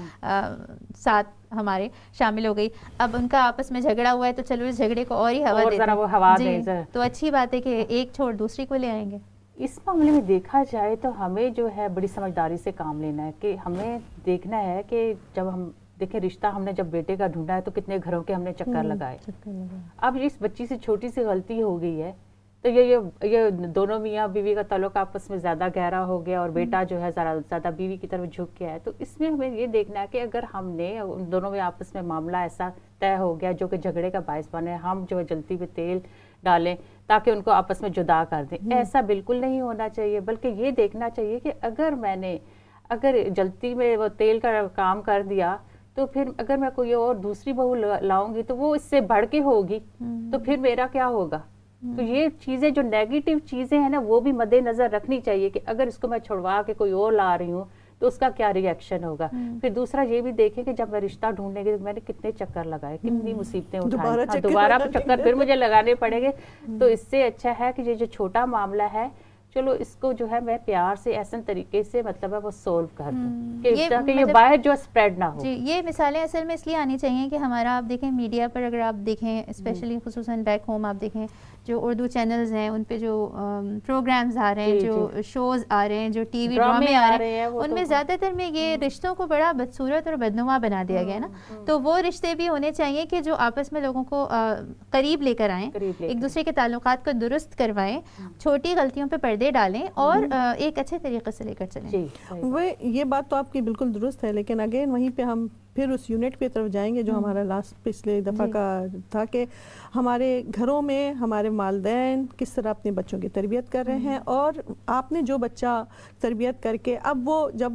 ساتھ ہمارے شامل ہو گئی, اب ان کا آپس میں جھگڑا ہوا ہے تو چلو اس جھگڑے کو اور ہی ہوا دیں, تو اچھی بات ہے کہ ایک چھوڑ دوسری کو لے آئیں گے. اس معاملے میں دیکھا جائے تو ہمیں جو ہے بڑی سمجھداری سے کام لینا ہے, کہ ہمیں دیکھنا ہے کہ جب ہم دیکھیں رشتہ ہم نے جب بیٹے کا ڈھونڈا ہے تو کتنے گھروں کے ہم نے چکر لگائے. اب اس بچی سے چھوٹی سی غلطی ہو گئی ہے تو یہ یہ دونوں میاں بیوی کا تعلق آپس میں زیادہ گہرا ہو گیا, اور بیٹا جو ہے زیادہ بیوی کی طرف جھک گیا ہے. تو اس میں ہمیں یہ دیکھنا ہے کہ اگر ہم نے ان دونوں میں آپس میں معاملہ ایسا طے ہو گیا جو کہ جھگڑے کا باعث بنے, ہم جو ہے جلتی پہ تیل ڈالیں تاکہ ان کو آپس میں جدا کر دیں, ایسا بالکل نہیں ہونا چاہیے. بلکہ یہ دیکھنا چاہیے کہ اگر میں نے اگر جلتی میں وہ تیل کا کام کر دیا تو پھر اگر میں کوئی اور دوسری بہو لاؤں گی تو وہ اس سے بڑھ کے ہوگی, تو پھر میرا کیا ہوگا. تو یہ چیزیں جو نیگیٹو چیزیں ہیں نا وہ بھی مد نظر رکھنی چاہیے کہ اگر اس کو میں چھڑوا کے کوئی اور لا رہی ہوں تو اس کا کیا ری ایکشن ہوگا. پھر دوسرا یہ بھی دیکھیں کہ جب میں رشتہ ڈھونڈنے گئی میں نے کتنے چکر لگائے, کتنی مصیبتیں اٹھائی, دوبارہ چکر پھر مجھے لگانے پڑیں گے. تو اس سے اچھا ہے کہ یہ جو چھوٹا معاملہ ہے چلو اس کو جو ہے میں پیار سے ایسے طریقے سے مطلب ہے وہ سولو کر دوں کہ یہ باہر جو اسپریڈ نہ ہو. جی یہ مثالیں اصل میں اس لیے آنی چاہیے کہ ہمارا آپ دیکھیں میڈیا پر اگر آپ دیکھیں اسپیشلی خصوصاً بیک ہوم آپ دیکھیں جو اردو چینلز ہیں ان پہ جو پروگرامز آ رہے ہیں, جو شوز آ رہے ہیں, جو ٹی وی ڈرامے آ رہے ہیں, ان میں زیادہ تر میں یہ رشتوں کو بڑا بدصورت اور بدنما بنا دیا گیا نا. تو وہ رشتے بھی ہونے چاہیے کہ جو آپس میں لوگوں کو قریب لے کر آئیں, ایک دوسرے کے تعلقات کو درست کروائیں, چھوٹی غلطیوں پہ پردے ڈالیں اور ایک اچھے طریقے سے لے کر چلیں. وہ یہ بات تو آپ کی بالکل درست ہے, لیکن اگین وہیں پہ ہم پھر اس یونٹ کی طرف جائیں گے جو ہمارا لاسٹ پچھلے دفعہ کا تھا کہ ہمارے گھروں میں ہمارے والدین کس طرح اپنے بچوں کی تربیت کر رہے ہیں, اور آپ نے جو بچہ تربیت کر کے اب وہ جب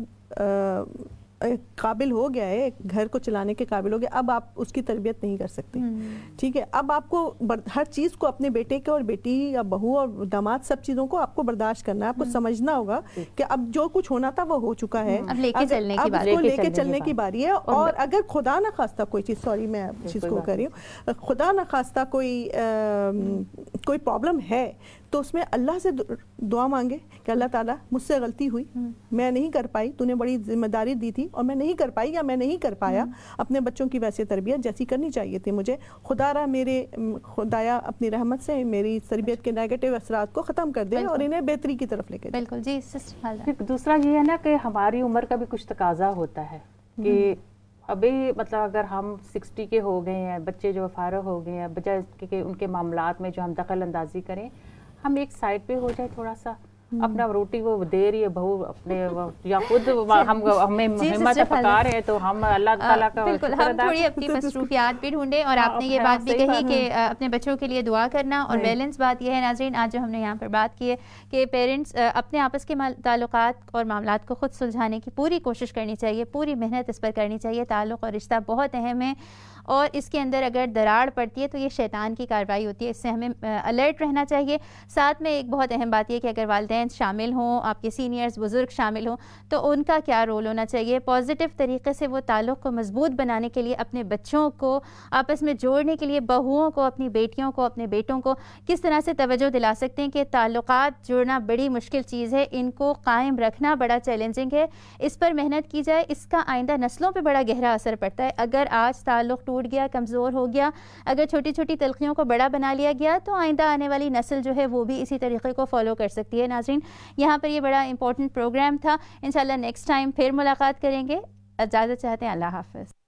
قابل ہو گیا ہے, گھر کو چلانے کے قابل ہو گیا, اب آپ اس کی تربیت نہیں کر سکتے. ٹھیک ہے, اب آپ کو ہر چیز کو اپنے بیٹے کے اور بیٹی یا بہو اور داماد سب چیزوں کو آپ کو برداشت کرنا ہے, آپ کو سمجھنا ہوگا کہ اب جو کچھ ہونا تھا وہ ہو چکا ہے, اب لے کے چلنے کی باری ہے, لے کے چلنے کی باری ہے. اور اگر خدا نہ خواستہ کوئی چیز, سوری میں چیز کو کر رہی ہوں, خدا نہ خواستہ کوئی کوئی پرابلم ہے تو اس میں اللہ سے دعا مانگے کہ اللہ تعالیٰ مجھ سے غلطی ہوئی, میں نہیں کر پائی, تو نے بڑی ذمہ داری دی تھی اور میں نہیں کر پائی یا میں نہیں کر پایا اپنے بچوں کی ویسے تربیت جیسی کرنی چاہیے تھی مجھے. خدا را میرے خدایا اپنی رحمت سے میری تربیت کے نیگیٹو اثرات کو ختم کر دے اور انہیں بہتری کی طرف لے کے. بالکل جی سسٹر. دوسرا یہ ہے نا کہ ہماری عمر کا بھی کچھ تقاضا ہوتا ہے کہ ابھی مطلب اگر ہم سکسٹی کے ہو گئے ہیں, بچے جو فارغ ہو گئے ہیں, بجائے کہ ان کے معاملات میں جو ہم دخل اندازی کریں, ہم ایک سائڈ پہ ہو جائے تھوڑا سا, اپنا روٹی وہ دے رہی ہے بہو اپنے یا خود ہم ہمیں ہمت پکا رہے ہیں تو ہم اللہ تعالیٰ کا بالکل ہم تھوڑی اپنی مصروفیات بھی ڈھونڈیں. اور آپ نے یہ بات بھی کہی کہ اپنے بچوں کے لیے دعا کرنا, اور بیلنس بات یہ ہے ناظرین آج جو ہم نے یہاں پر بات کی ہے کہ پیرنٹس اپنے آپس کے تعلقات اور معاملات کو خود سلجھانے کی پوری کوشش کرنی چاہیے, پوری محنت اس پر کرنی چاہیے. تعلق اور رشتہ بہت اہم ہے اور اس کے اندر اگر دراڑ پڑتی ہے تو یہ شیطان کی کارروائی ہوتی ہے, اس سے ہمیں الرٹ رہنا چاہیے. ساتھ میں ایک بہت اہم بات یہ کہ اگر والدین شامل ہوں, آپ کے سینئرز بزرگ شامل ہوں, تو ان کا کیا رول ہونا چاہیے پازیٹیو طریقے سے وہ تعلق کو مضبوط بنانے کے لیے, اپنے بچوں کو آپس میں جوڑنے کے لیے, بہوؤں کو, اپنی بیٹیوں کو, اپنے بیٹوں کو کس طرح سے توجہ دلا سکتے ہیں کہ تعلقات جوڑنا بڑی مشکل چیز ہے, ان کو قائم رکھنا بڑا چیلنجنگ ہے. اس پر محنت کی جائے, اس کا آئندہ نسلوں پہ بڑا گہرا اثر پڑتا ہے. اگر آج تعلق ٹوٹ گیا, کمزور ہو گیا, اگر چھوٹی چھوٹی تلخیوں کو بڑا بنا لیا گیا, تو آئندہ آنے والی نسل جو ہے وہ بھی اسی طریقے کو فالو کر سکتی ہے. ناظرین یہاں پر یہ بڑا امپورٹنٹ پروگرام تھا, انشاءاللہ نیکسٹ ٹائم پھر ملاقات کریں گے. اجازت چاہتے ہیں, اللہ حافظ.